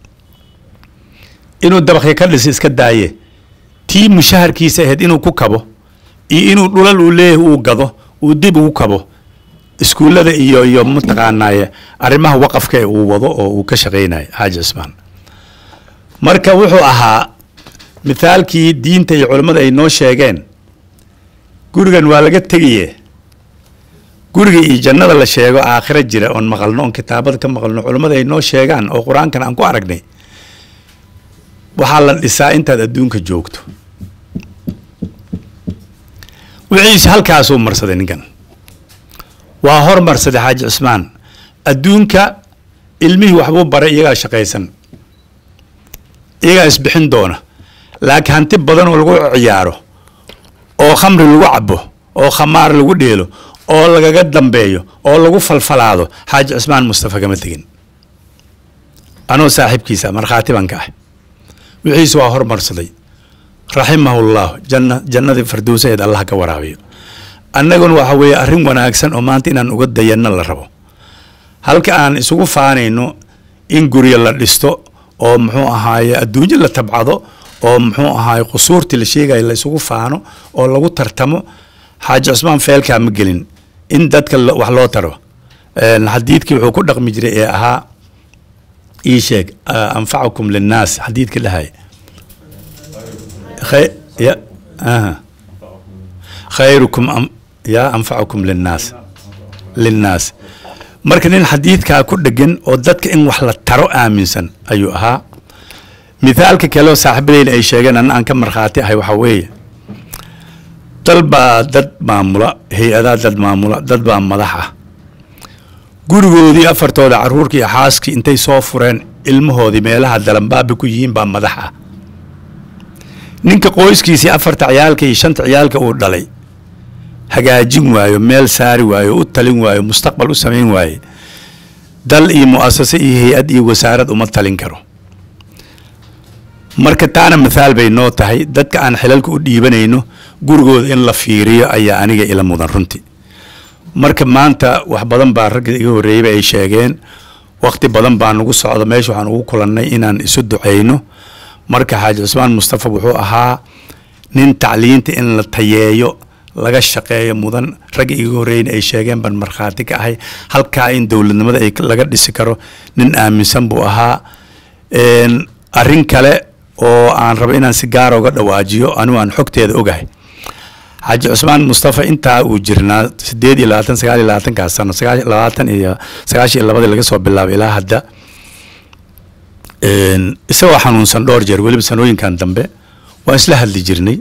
Speaker 7: inuu dabaqya ka dhisa iska daaye tii mushaharkiisa ahayd inuu ku kabo iyo inuu dhulal uu leeyahay uu gado uu dib ugu kabo iskuullada iyo mataqaanaaye arrimaha waqafka ee uu wado oo uu ka shaqaynayo xaaji cismaan marka wuxuu ahaa mithaalkii diinta iyo culimmada ay noo sheegeen gurigan waa laga tegaye guriga iyo jannada la sheego aakhira jira oon maqalno oon kitaabada ka maqalno culimmada ay noo sheegaan oo qur-aankan aan ku aragnay waxaa la dhisaa intaad adduunka joogto wixiise halkaasuu marsaday ninkan waa hormarsaday xaaji cismaan adduunka ilmihii waxbuu baray iyagaa shaqaysan iyagaa isbixin doona laakiin hanti badan oo lagu ciyaaro oo khamri lagu cabo oo khamaar lagu dheelo oo lagaga dambeeyo oo lagu falfalaado xaaji cismaan mustafa kama tegin anoo saaxiibkiisa markhaati baan ka ah wixiise waa hormarsaday raximahullah jannadii firdowsaheed allah ka waraabiyo annaguna waxa weeye arrin wanaagsan oo maanta inaan uga dayanno la rabo halka aan isugu faanayno in guryo la dhisto oo muxuu ahaaye adduunyo la tabcado oo muxuu ahaaye qusuurtii la sheegayo la isugu faano oo lagu tartamo xaaji cismaan feelkaa ma gelin in dadka wax loo taro xadiidkii wuxuu ku dhaqmi jiray ee ahaa ii sheeg anfacukum linnaas xadiidka dhahay khayrukum anfacukum linnaas marka nin xadiidkaa ku dhegan oo dadka in wax la taro aaminsan ayuu ahaa mithaalka kaleo saaxiibadeyna ay sheegeen anna aan ka markhaati ahay waxaa weeye dal baa dad maamula hay-adaa dad maamula dad baa madax ah gurigoodii afartooda carruurkii iyo xaaskii intay soo fureen ilmahoodii meelaha dalanbaabi ku yihiin baa madax ah ninka qoyskiisii afarta ciyaalka iyo shanta ciyaalka uu dhalay hagaajin waayo meel saari waayo u talin waayo mustaqbal u samayn waaye dal iyo mu'asase iyo hay-ad iyo wasaarad uma talin karo marka taana mithaal bay noo tahay dadka aan xilalka u dhiibanayno gurigooda in la fiiriyo ayaa aniga ila mudan runtii marka maanta wax badan baa ragga iga horreeyeyba ay sheegeen waqti badan baa nagu socda meesha waxaan ugu kulannay inaan isu ducayno marka xaaji cismaan mustafa wuxuu ahaa nin tacliinta in la tayeeyo laga shaqeeyo mudan ragga iga horreeyna ay sheegeen baan markhaati ka ahay halkaa in dowladnimada ay laga dhisi karo nin aaminsan buu ahaa arrin kale oo aan rabo inaan si gaara uga dhawaajiyo anigu aan xogteeda ogahay xaaji cismaan mustafa intaa uu jirnaa 8 sano 22 laga soo bilaabay ilaa hadda isagoo xanuunsan dhowr jeer weliba sanooyinkan dambe waan isla hadli jirnay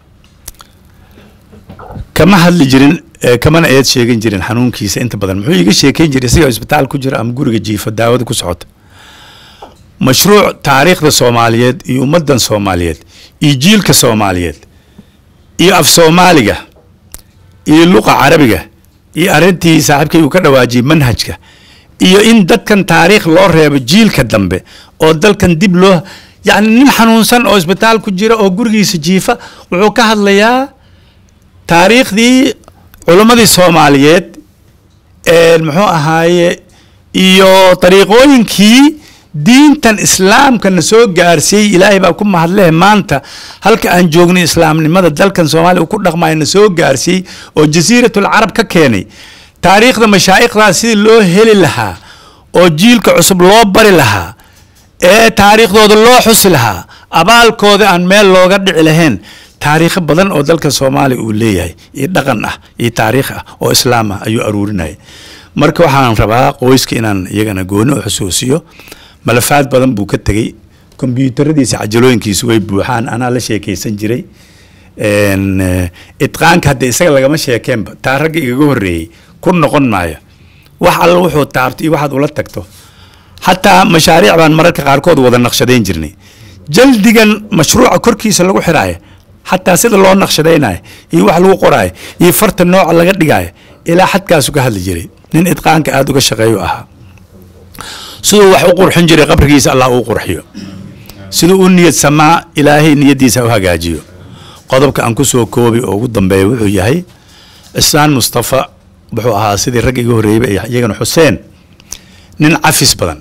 Speaker 7: kama hadli jirin kamana eed sheegan jirin xanuunkiisa inta badan muxuu iga sheekayn jiray isagoo isbitaal ku jira ama guriga jiifa daawada ku socota mashruuc taariikhda soomaaliyeed iyo ummaddan soomaaliyeed iyo jiilka soomaaliyeed iyo af soomaaliga iyo luqa carabiga iyo arrintii saaxiibkay uu ka dhawaajiyey manhajka iyo in dadkan taariikh loo reebo jiilka dambe oo dalkan dib loo yacni nin xanuunsan oo isbitaal ku jira oo gurigiisa jiifa wuxuu ka hadlayaa taariikhdii culimmadii soomaaliyeed muxuu ahaaye iyo dariiqooyinkii diintan islaamka na soo gaarsiiyey ilaahay baa ku mahadleh maanta halka aan joognay islaamnimada dalkan soomaaliya uu ku dhaqmayo na soo gaarsiiyey oo jasiiratul carab ka keenay taariikhda mashaa'ikhdaas sidii loo heli lahaa oo jiilka cusub loo bari lahaa ee taariikhdooda loo xusi lahaa abaalkooda aan meel looga dhici lahayn taariikho badan oo dalka soomaaliya uu leeyahay iyo dhaqan ah iyo taariikh ah oo islaam ah ayuu aruurinayay marka waxaan rabaa qoyska inaan iyagana gooni u xusuusiyo malafaad badan buu ka tegey kombiyuutaradiisa cajalooyinkiisu way buuxaan anaa la sheekaysan jiray itqaanka hadda isaga lagama sheekeenba taa ragga igaga horreeyey ku noqon maayo wax alla wuxuu taabto iyo waxaad ula tagto xataa mashaariic baan mararka qaarkood wada naqshadayn jirnay jaldigan mashruuca korkiisa lagu xidhaayo xataa sida loo naqshadaynayo iyo wax lagu qoraayo iyo farta nooca laga dhigayo ilaa xadkaasu ka hadli jiray nin idqaanka aada uga shaqeeyo ahaa siduu wax u qurxin jiray qabrigiisa allah uu qurxiyo siduu u niyad samaa ilaahay niyadiisa u hagaajiyo qodobka aan ku soo koobi oo ugu dambeeya wuxuu yahay cismaan mustafa wuxuu ahaa sidii rag iga horreeyba iyagana xuseen nin cafis badan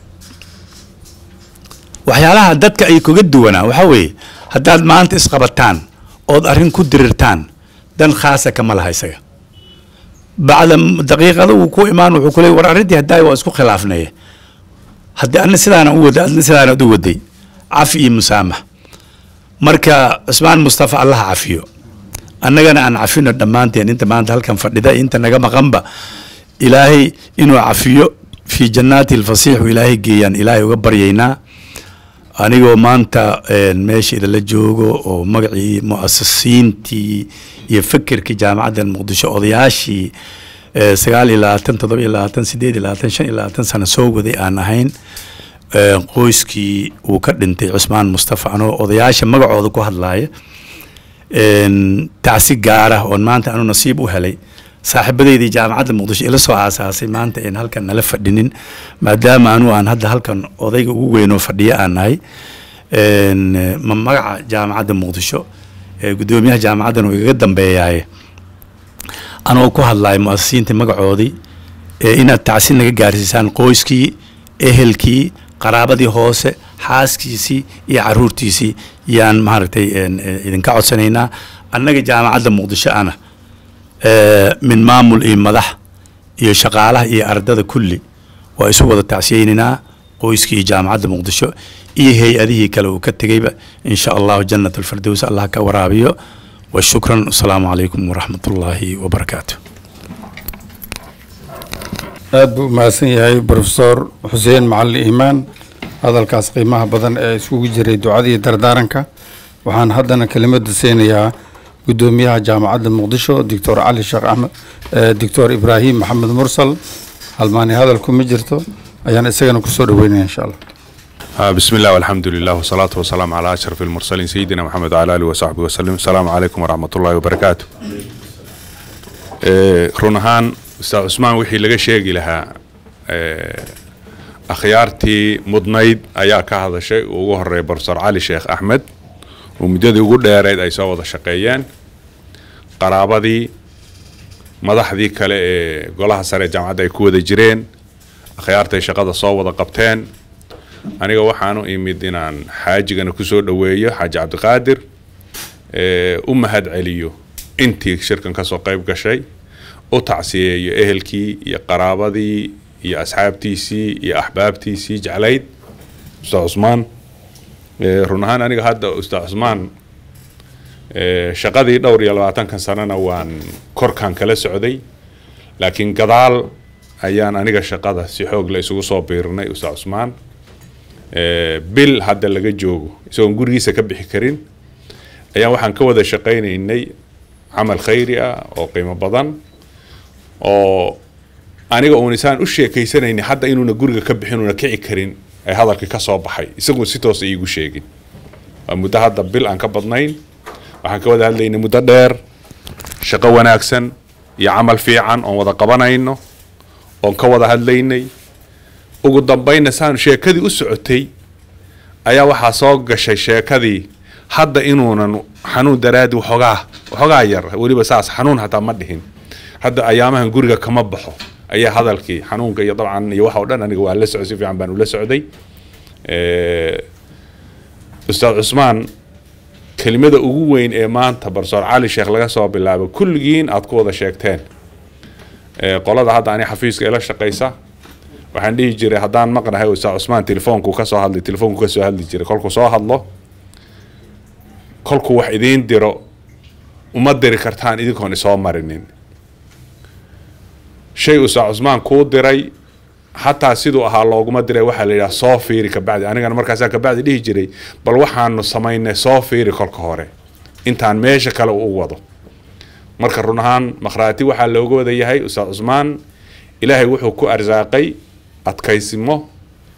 Speaker 7: waxyaalaha dadka ay kaga duwanaa waxaa weeye haddaad maanta isqabataan ood arrin ku dirirtaan dan khaasa kama laha isaga bacda daqiiqada uu ku imaan wuxuu ku leey war arrintii haddaay waa isku khilaafnaye haddii adna sidaana u waday adna sidaana u waday cafi iyo musaamax marka cismaan mustafa allaha cafiyo annagana aan cafino dhammaanteen inta maanta halkan fadhida inta naga maqanba ilaahay inuu cafiyo fi jannaati alfasiix ilaahay geeyaan ilaahay uga baryaynaa anigoo maanta meesha idinla joogo oo magacii mu'asisiintii iyo fikirkii jaamacadda muqdisho odayaashii 9 sano soo waday aan ahayn qoyskii uu ka dhintay cismaan mustafa anoo odayaasha magacooda ku hadlaaya tacsi gaara oon maanta anu nasiib u helay saaxiibadeydii jaamacadda muqdisho ila soo aasaasay maanta in halkan nala fadhinin maadaama anu aan hadda halkan odayga ugu weynoo fadhiyo aan nahay magaca jaamacadda muqdisho gudoomiyaha jaamacaddan uu igaga dambeeyaaye anoo ku hadlaay mu'asisiinta magacoodii inaad tacsi naga gaarsiisaan qoyskii ehelkii qaraabadii hoose xaaskiisii iyo caruurtiisii yaan maaragtay idinka codsanaynaa annaga jaamacadda muqdisho ana min maamul iyo madax iyo shaqaalaha iyo ardada kulli waa isu wada tacsiyeyninaa qoyskii iyo jaamacadda muqdisho iyo hay-adihii kale uu ka tegeyba in sha allahu jannat alfirdows allah ka waraabiyo wa shukran asalaamu calaykum waraxmat ullaahi wabarakaatu
Speaker 1: aad buu mahadsan yahay brofesor xuseen macalin iimaan hadalkaas qiimaha badan ee isugu jiray ducadii dardaaranka waxaan haddana kelimada siinayaa gudoomiyaha jaamacadda muqdisho doctor cali sheekh axmed doctor ibraahim maxamed mursal halmaani hadalku ma jirto ayaan isagana kusoo dhaweynaya insha allah
Speaker 8: بسم الله والحمد لله والصلاة والسلام على أشرف المرسلين سيدنا محمد وعلى آله وصحبه وسلم السلام عليكم ورحمة الله وبركاته رونهان أستاذ عثمان وحي لغا شيغي لها أخيارتي مدنيد أيا كهذا الشيء وغهر برسر علي شيخ أحمد ومدد يقول لها ريد أي سوى الشقيان قرابة دي مدح ذي كلا قولها سري جامعة يكود جرين أخيارتي شقادة صوة قبتين aniga waxaanu imid inaan xaajigana ku soo dhaweeyo xaaji cabdiqaadir u mahad celiyo intii shirkan ka soo qayb gashay u tacsiyeeyo ehelkii iyo qaraabadii iyo asxaabtiisii iyo axbaabtiisii jeclayd ustaad cusmaan run ahaan aniga hadda ustaad cusmaan shaqadii dhowr iyo 20 sanana waan korkan kala socday laakiin gadaal ayaan aniga shaqada si xoog la isugu soo biirnay ustaad cusmaan bil hadda laga joogo isagoon gurigiisa ka bixi karin ayaan waxaan ka wada shaqaynaynay camal khayri ah oo qiimo badan oo aniga uun isaan u sheekaysanaynay hadda inuuna guriga ka bixin una kici karin ay hadalkii ka soo baxay isagoon si toos iigu sheegin waa muddo hadda bil aan ka badnayn waxaan ka wada hadlaynay muddo dheer shaqo wanaagsan iyo camal fiican oon wada qabanayno oon ka wada hadlaynay ugu dambayna saan sheekadii u socotay ayaa waxaa soo gashay sheekadii hadda inuunan xanuun daraadi waxoogaa yar weliba saas xanuun hataa ma dhihin hadda ayaamahan guriga kama baxo ayaa hadalkii xanuunka iyo dabcan iyo waxa oo dhan aniga waa la socday si fiican baan ula socday ustaad cusmaan kelimada ugu weyn ee maanta barsoor cali sheekh laga soo bilaabo kulligiin aad ku wada sheegteen qolada hadda ani xafiiska ila shaqaysa waxaan dhihi jiray haddaan maqnahay ustaad cusmaan telefoonku ka soo hadli jiray kolkuu soo hadlo kolkuu wax idiin diro uma diri kartaan idinkoon isoo marinin shay ustaad cusmaan kuu diray xataa siduu ahaa looguma diray waxaa la yidhaha soo fiiri kabacdi anigana markaasaa kabacdi dhihi jiray bal waxaanu samaynay soo fiiri kolka hore intaan meesha kale u wado marka run ahaan makhraati waxaa looga wada yahay ustaad cusmaan ilaahay wuxuu ku arsaaqay adkaysimo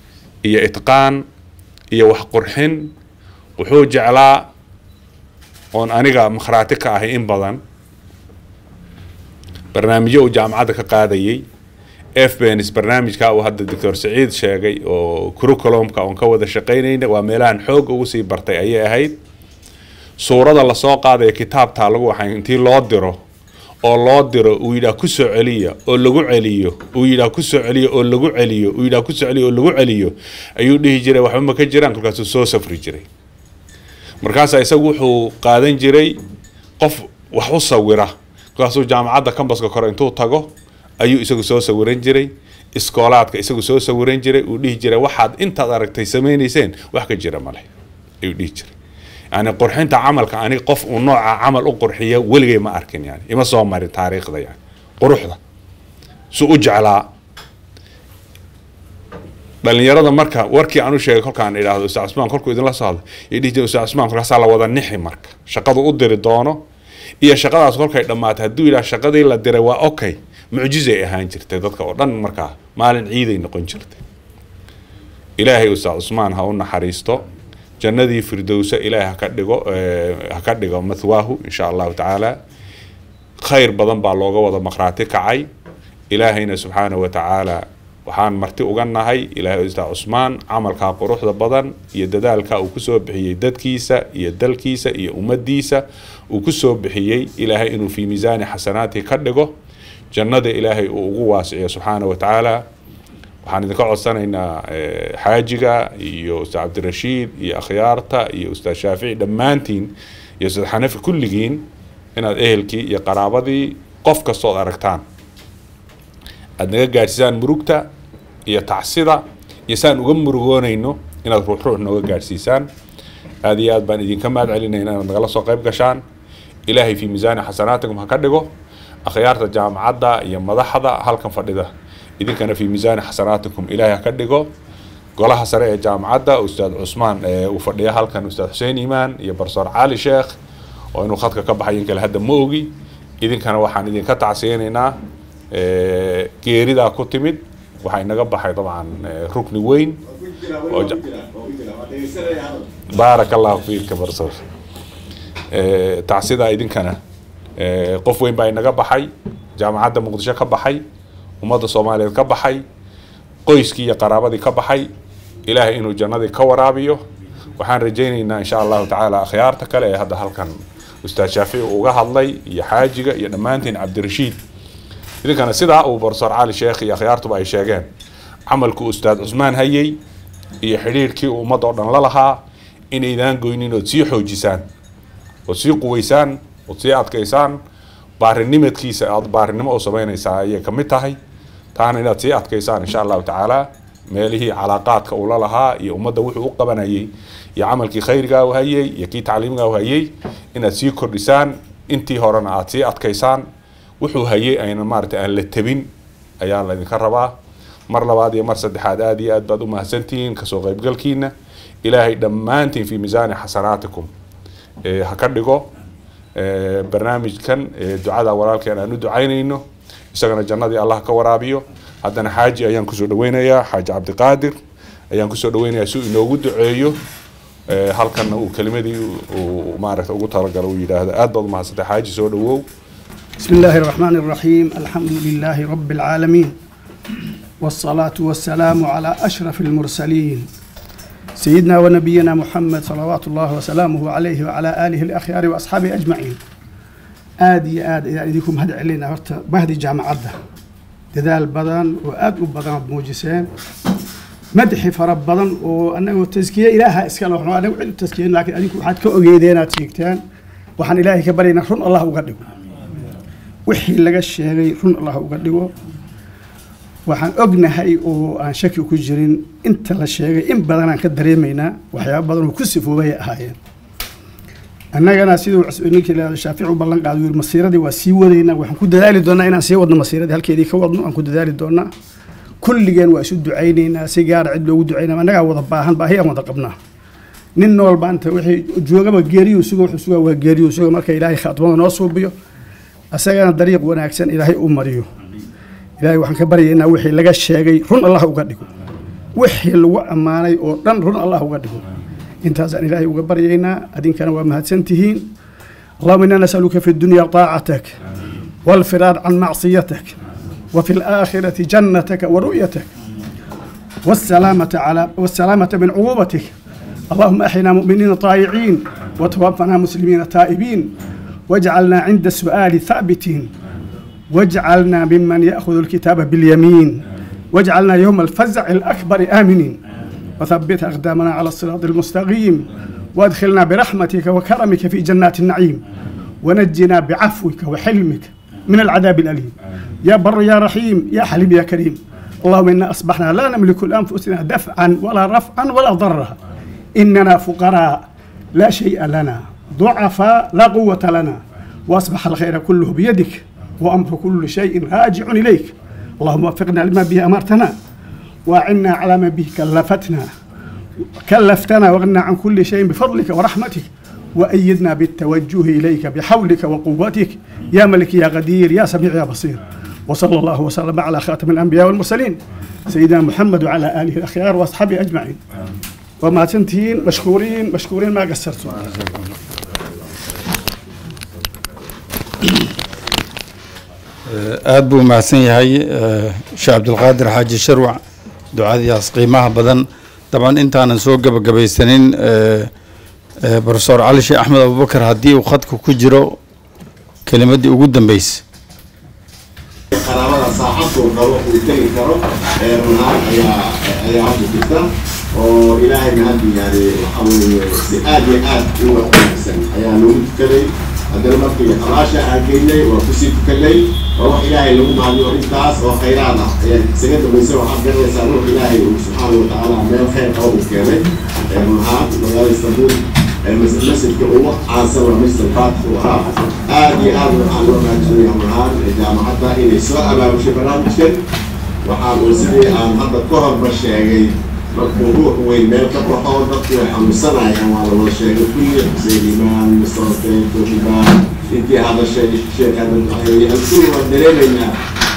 Speaker 8: iyo itqaan iyo wax qurxin wuxuu jeclaa oon aniga makhraati ka ahay in badan barnaamijyo uu jaamacadda ka qaadayay FBNS barnaamijka uu hadda Dr. Saciid sheegay oo curriculumka oon ka wada shaqaynayna waa meelahan xoog ugu sii bartay ayay ahayd suurada la soo qaaday kitaabta lagu waxay intii loo diro oo loo diro uu yidhaa ku soo celiya oo lagu celiyo uu yidhaa ku soo celiya oo lagu celiyo uu yidhaa ku soo celiya oo lagu celiyo ayuu dhihi jiray waxba ma ka jiraan kolkaasuu soo safri jiray markaas isagu wuxuu qaadan jiray qof wax u sawira kolkaasuu jaamacadda campuska kore intuu tago ayuu isagu soo sawiran jiray iskoolaadka isagu soo sawiran jiray uu dhihi jiray waxaad intaad aragtay samaynayseen wax ka jira male ayuu dhihi jiray يعني قرحنت عمل كأني قف ونوع عمل أقرحية ولقي ما أركن يعني إما صامر تاريخ ذا يعني قرح ذا سو أجعل بل يرى مركا وركي عنو شيء كل كان إلى هذا أستاذ عثمان كلكم إذا لا صاد يدي أستاذ عثمان كل حسال وضع نحي مركا شقاد أقدر الدانو هي شقاد أصغر كي لما تهدو إلى شقاد إلى الدروا أوكي معجزة هانجرت تذكر ورن مركا مال عيدي نقول جرت إلهي أستاذ عثمان هؤلاء حريستو جندي فردوس إلهي هكذا مثواه إن شاء الله تعالى خير بدن باللغة وضع مقراتك عي إلهينا سبحانه وتعالى وحان مرتي وقلنا هاي إلهي أستاذ عثمان عمل كاقروح ذا بدن يددالك وكسو بحيي يدد كيسة يدل كيسة يأمديسة وكسو بحيي إلهي إنه في ميزان حسناته كدقه جنة إلهي وقواسع سبحانه وتعالى waxaan idinka codsanaynaa xaajiga iyo ustaad Cabdirashiid iyo akhyaarta iyo ustaad Shaafici dhammaantiin iyo ustaad Xanafi kulligiin inaad ehelkii iyo qaraabadii qof kasta oo aragtaan aad naga gaarsiisaan murugta iyo tacsida iyo saan uga murugoonayno inaad ruux nooga gaarsiisaan aad iyo aad baan idinka mahad celinaynaa inaad nagala soo qayb gashaan ilaahay fi miisaani xasanaatikum ha ka dhigo akhyaarta jaamacadda iyo madaxda halkan fadhida إذا كان في ميزان حسناتكم إلهي كدقو قولها سريع جامعة أستاذ عثمان وفرديها هل كان أستاذ حسين إيمان يبرصر عالي شيخ وإنه خطك كبح ينكل هذا موجي إذا كان واحد إذا كتع سيننا كيريدا كتمد وحين نقبح طبعا ركن وين بارك الله فيك برصر تعسيدا إذا كان قف وين باين نقبحي جامعة مقدشة كبحي ومدى الصومالية كبحي قويسكي قرابدي كبحي إلهي إنه جنة كورابيو وحان رجينا إن شاء الله تعالى أخيارتك لأي هذا هالكان أستاذ شافعي وقاه الله يحاجق ينمانتين عبد الرشيد إذا كان سيدا وبرصر عالي شيخ أخيارته بأي شيخين عملكو أستاذ عثمان هيي يحريركي ومدعنا لها إن إذا قوينين وتسيحوا جيسان وتسيقوا ويسان وتسيعد كيسان بارنمت كيسة بارنم أو سبعين إساء كمتهاي تانا إلى تيات كيسان إن شاء الله تعالى ماله علاقات كأولا لها يومد وحو قبنا يعمل كي خير جاو هي يكي تعليم جاو هي إن تسيكر لسان إنتي هرنا تيات كيسان وحو هي أين مارت أن للتبين أيان الذي كربا مر لبادي مر صدحات آدي أدبادو مهسنتين كسو غيب قلكينا إلهي دمانتين في ميزان حسناتكم هكذا برنامج كان دعاء ورالك أنا ندعينه إسقنا جنة الله كورابيو هذا حاجة أيام كسر دوينيا حاج عبد القادر أيام كسر دوينيا سوء إنه دعيه هل كان كلمة دي وما عرفت أقول ترى قالوا هذا أدب مع ست حاجة سودو.
Speaker 9: بسم الله الرحمن الرحيم الحمد لله رب العالمين والصلاة والسلام على أشرف المرسلين سيدنا ونبينا محمد صلوات الله وسلامه عليه وعلى آله الأخيار وأصحابه أجمعين. آدي إذاكم هدع علينا بهدي جامعة دذال بدن وأدب بدن بموجسين مدح فرب بدن وأنه تزكية إلها إسكال وحنا أنا وعد تزكية لكن أديكم حد كأجيدنا تيجتان وحن إلهي كبرنا رن الله وقدره وحي لقى الشيء رن الله وقدره waxaan ognahay oo aan shaki ku jirin inta la sheegay in badan aan ka dareemayna waxyaabo badan oo ku sifoobay ahaayeen annagana sidoo ninkii la Shaafici u ballan qaaday wiil masiiradii waa sii wadayna waxaan ku dadaali doonaa inaan sii wadno masiiradii halkeedii ka wadno aan ku dadaali doonaa kulligeen waa isu ducaynaynaa si gaar cid loogu ducaynaa annaga wada baahan baahi aan wada qabnaa nin nool baanta wixii joogaba geeriyo sugo wuxuu sugaa waa geeriyo sugo marka ilaahay khaatmada noo suubiyo asagana dariiq wanaagsan ilaahay u mariyo إلهي وحن كبرينا وحي لقى الشيء رن الله وقدكم وحي اللي أماني ودن رن الله وقدكم انت هذا إلهي وكبرينا أدين كانوا ما هتسنتهين اللهم إنا نسألك في الدنيا طاعتك والفرار عن معصيتك، وفي الآخرة جنتك ورؤيتك والسلامة من عقوبتك. اللهم أحينا مؤمنين طائعين وتوفنا مسلمين تائبين، واجعلنا عند السؤال ثابتين، واجعلنا ممن يأخذ الكتاب باليمين، واجعلنا يوم الفزع الأكبر آمنين، وثبت أقدامنا على الصراط المستقيم، وادخلنا برحمتك وكرمك في جنات النعيم، ونجنا بعفوك وحلمك من العذاب الأليم. يا بر يا رحيم يا حليم يا كريم. اللهم إنا أصبحنا لا نملك لأنفسنا دفعا ولا رفعا ولا ضرا، إننا فقراء لا شيء لنا، ضعفاء لا قوة لنا، وأصبح الخير كله بيدك، وأمر كل شيء راجع إليك. اللهم وفقنا لما به أمرتنا، وأعنا على ما به كلفتنا، وغنى عن كل شيء بفضلك ورحمتك، وأيدنا بالتوجه إليك بحولك وقوتك يا ملك يا قدير يا سميع يا بصير. وصلى الله وسلم على خاتم الأنبياء والمرسلين سيدنا محمد وعلى آله الأخيار وأصحابه أجمعين. وما تنتهين مشكورين ما قصرتوا.
Speaker 1: aad buu mahadsan yahay sheekh cabdilqaadir xaaji sharwac ducadiiaas qiimaha badan. dabcan intaanan soo gabagabaysanin profesor cali sheekh axmed abubakar haddii uu khadka ku jiro kelimaddii ugu dambeysay.
Speaker 3: qaraabada saacaduu qabo uu tegi karo runaan ayaa hadda jirta oo ilaahay mahadi yani waxa weeye si aad iyo aad u wanaagsan ayaa lagu tukaday. haddana markii xalaasha aan geynay waa kusii tukanay oo wax ilaahay lagu mahadiyo intaas oo khayraad ah ayaa isaga dambaysa. waxaad garanaysaa ruux ilaahay uu subxaana wa tacaala meel khayr qabo uu keenay runahaan magaalada istanbul masjidka ugu caansan waa masjid alfaatix uu ahaa. aad iyo aad waxaan loo mahadsanaya runahaan jaamacadda inay soo abaabushay barnaamijkan. waxaan uu sidii aan hadda ka horba sheegay markuu ruux weyn meel ka baxo dadku way xanuunsanayaan waa loo sheegay kulli xuseen imaan mustafa tuuxibaan intii hadashay sheekh alkul waan dareemaynaa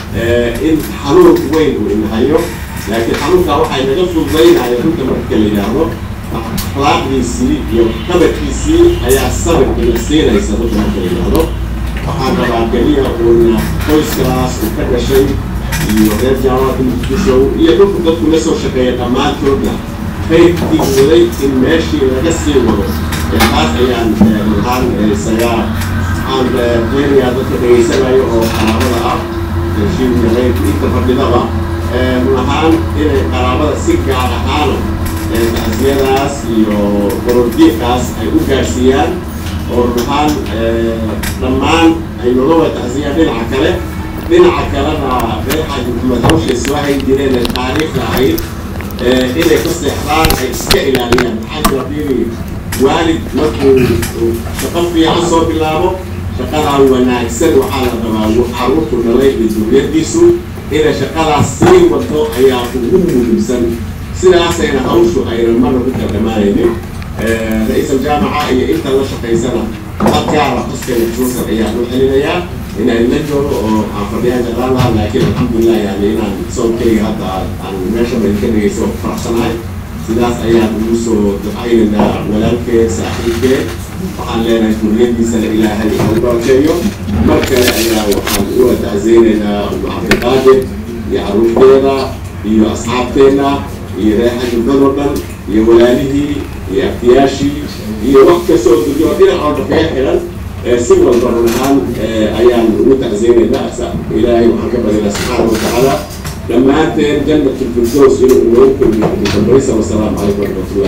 Speaker 3: in xanuun weyn uu inahayo. laakiin xanuunkaa waxay naga fududaynaya runta marka la yidhaahdo akhlaaqdiisii iyo qadarkiisii ayaa sabirkii la siinaysa runta marka la yidhaahdo. waxaan rabaa keliya uuna qoyskaas uu ka dhashay iyo reer jaamacadda muqdisho iyo dhulku dadku la soo shaqeeya dhammaantoodna qaybkii waday in meeshii laga sii wado. taas ayaan ruhaan isaga waxaan keenayaa dadka dhegaysanayo oo qaraabada ah heshiimka qaybka inta fadhidaba ruhaan inay qaraabada si gaar ahaana tacsiyadaas iyo borordiiqaas ay u gaarsiiyaan oo ruhaan dhammaan ay nooga wada tacsiyaan dhinaca kale. dhinaca kalena reer xaaji maxamed hawshay soo hayn jireen taariikhda ahayd inay ka seexdaan ay iska ilaaliyaan. maxaa jira fiiri waalid markuu shaqo fiican soo bilaabo shaqadaa wanaagsan waxaa la rabaa caruurtu dhalay iyo duriyadiisu inay shaqadaas sii wado ayaa ugu muhiimsan. sidaasayna hawshu ayna marna ku kala dhammaanaynin. ra-iisal jaamaca iyo inta la shaqaysana halkaara xuskayna xusuusan ayaa loo celinayaa inaan la joogo oo aan fadhiyaan jeclaan lahaa. laakiin alxamdulilah yani inaan soonkeyga hadda aan meesha bayn ka dhigayso faraxsanahay. sidaas ayaan ugu soo dafcaynaynaa walaalkeed saaxiibkeed. waxaan leenahay duriyadiisana ilaahay u barakeeyo. mar kale ayaa waxaan u tacsiyeynaynaa cabdiqaadir iyo caruurteeda iyo asxaabteenna iyo reer xajibadoo dhan iyo walaalihii iyo abtiyaashii iyo wax kastoo dujo dhinac oo dhafeeya xiran si walba run ahaan ayaan ugu tacsiyeynaynaa. ilaahay waxaan ka baryaynaa subxaana wa tacaala dhammaanteen jannat lfirdows inuu noogu kulmiyo ugu dambaysa. wasalaamu calaykum waraxmatullahi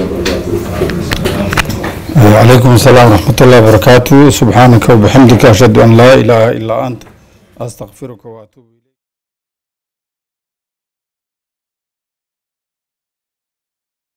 Speaker 3: wabarakaatuh.
Speaker 1: وعليكم السلام ورحمة الله وبركاته. سبحانك وبحمدك أشهد أن لا إله إلا أنت أستغفرك وأتوب إليك.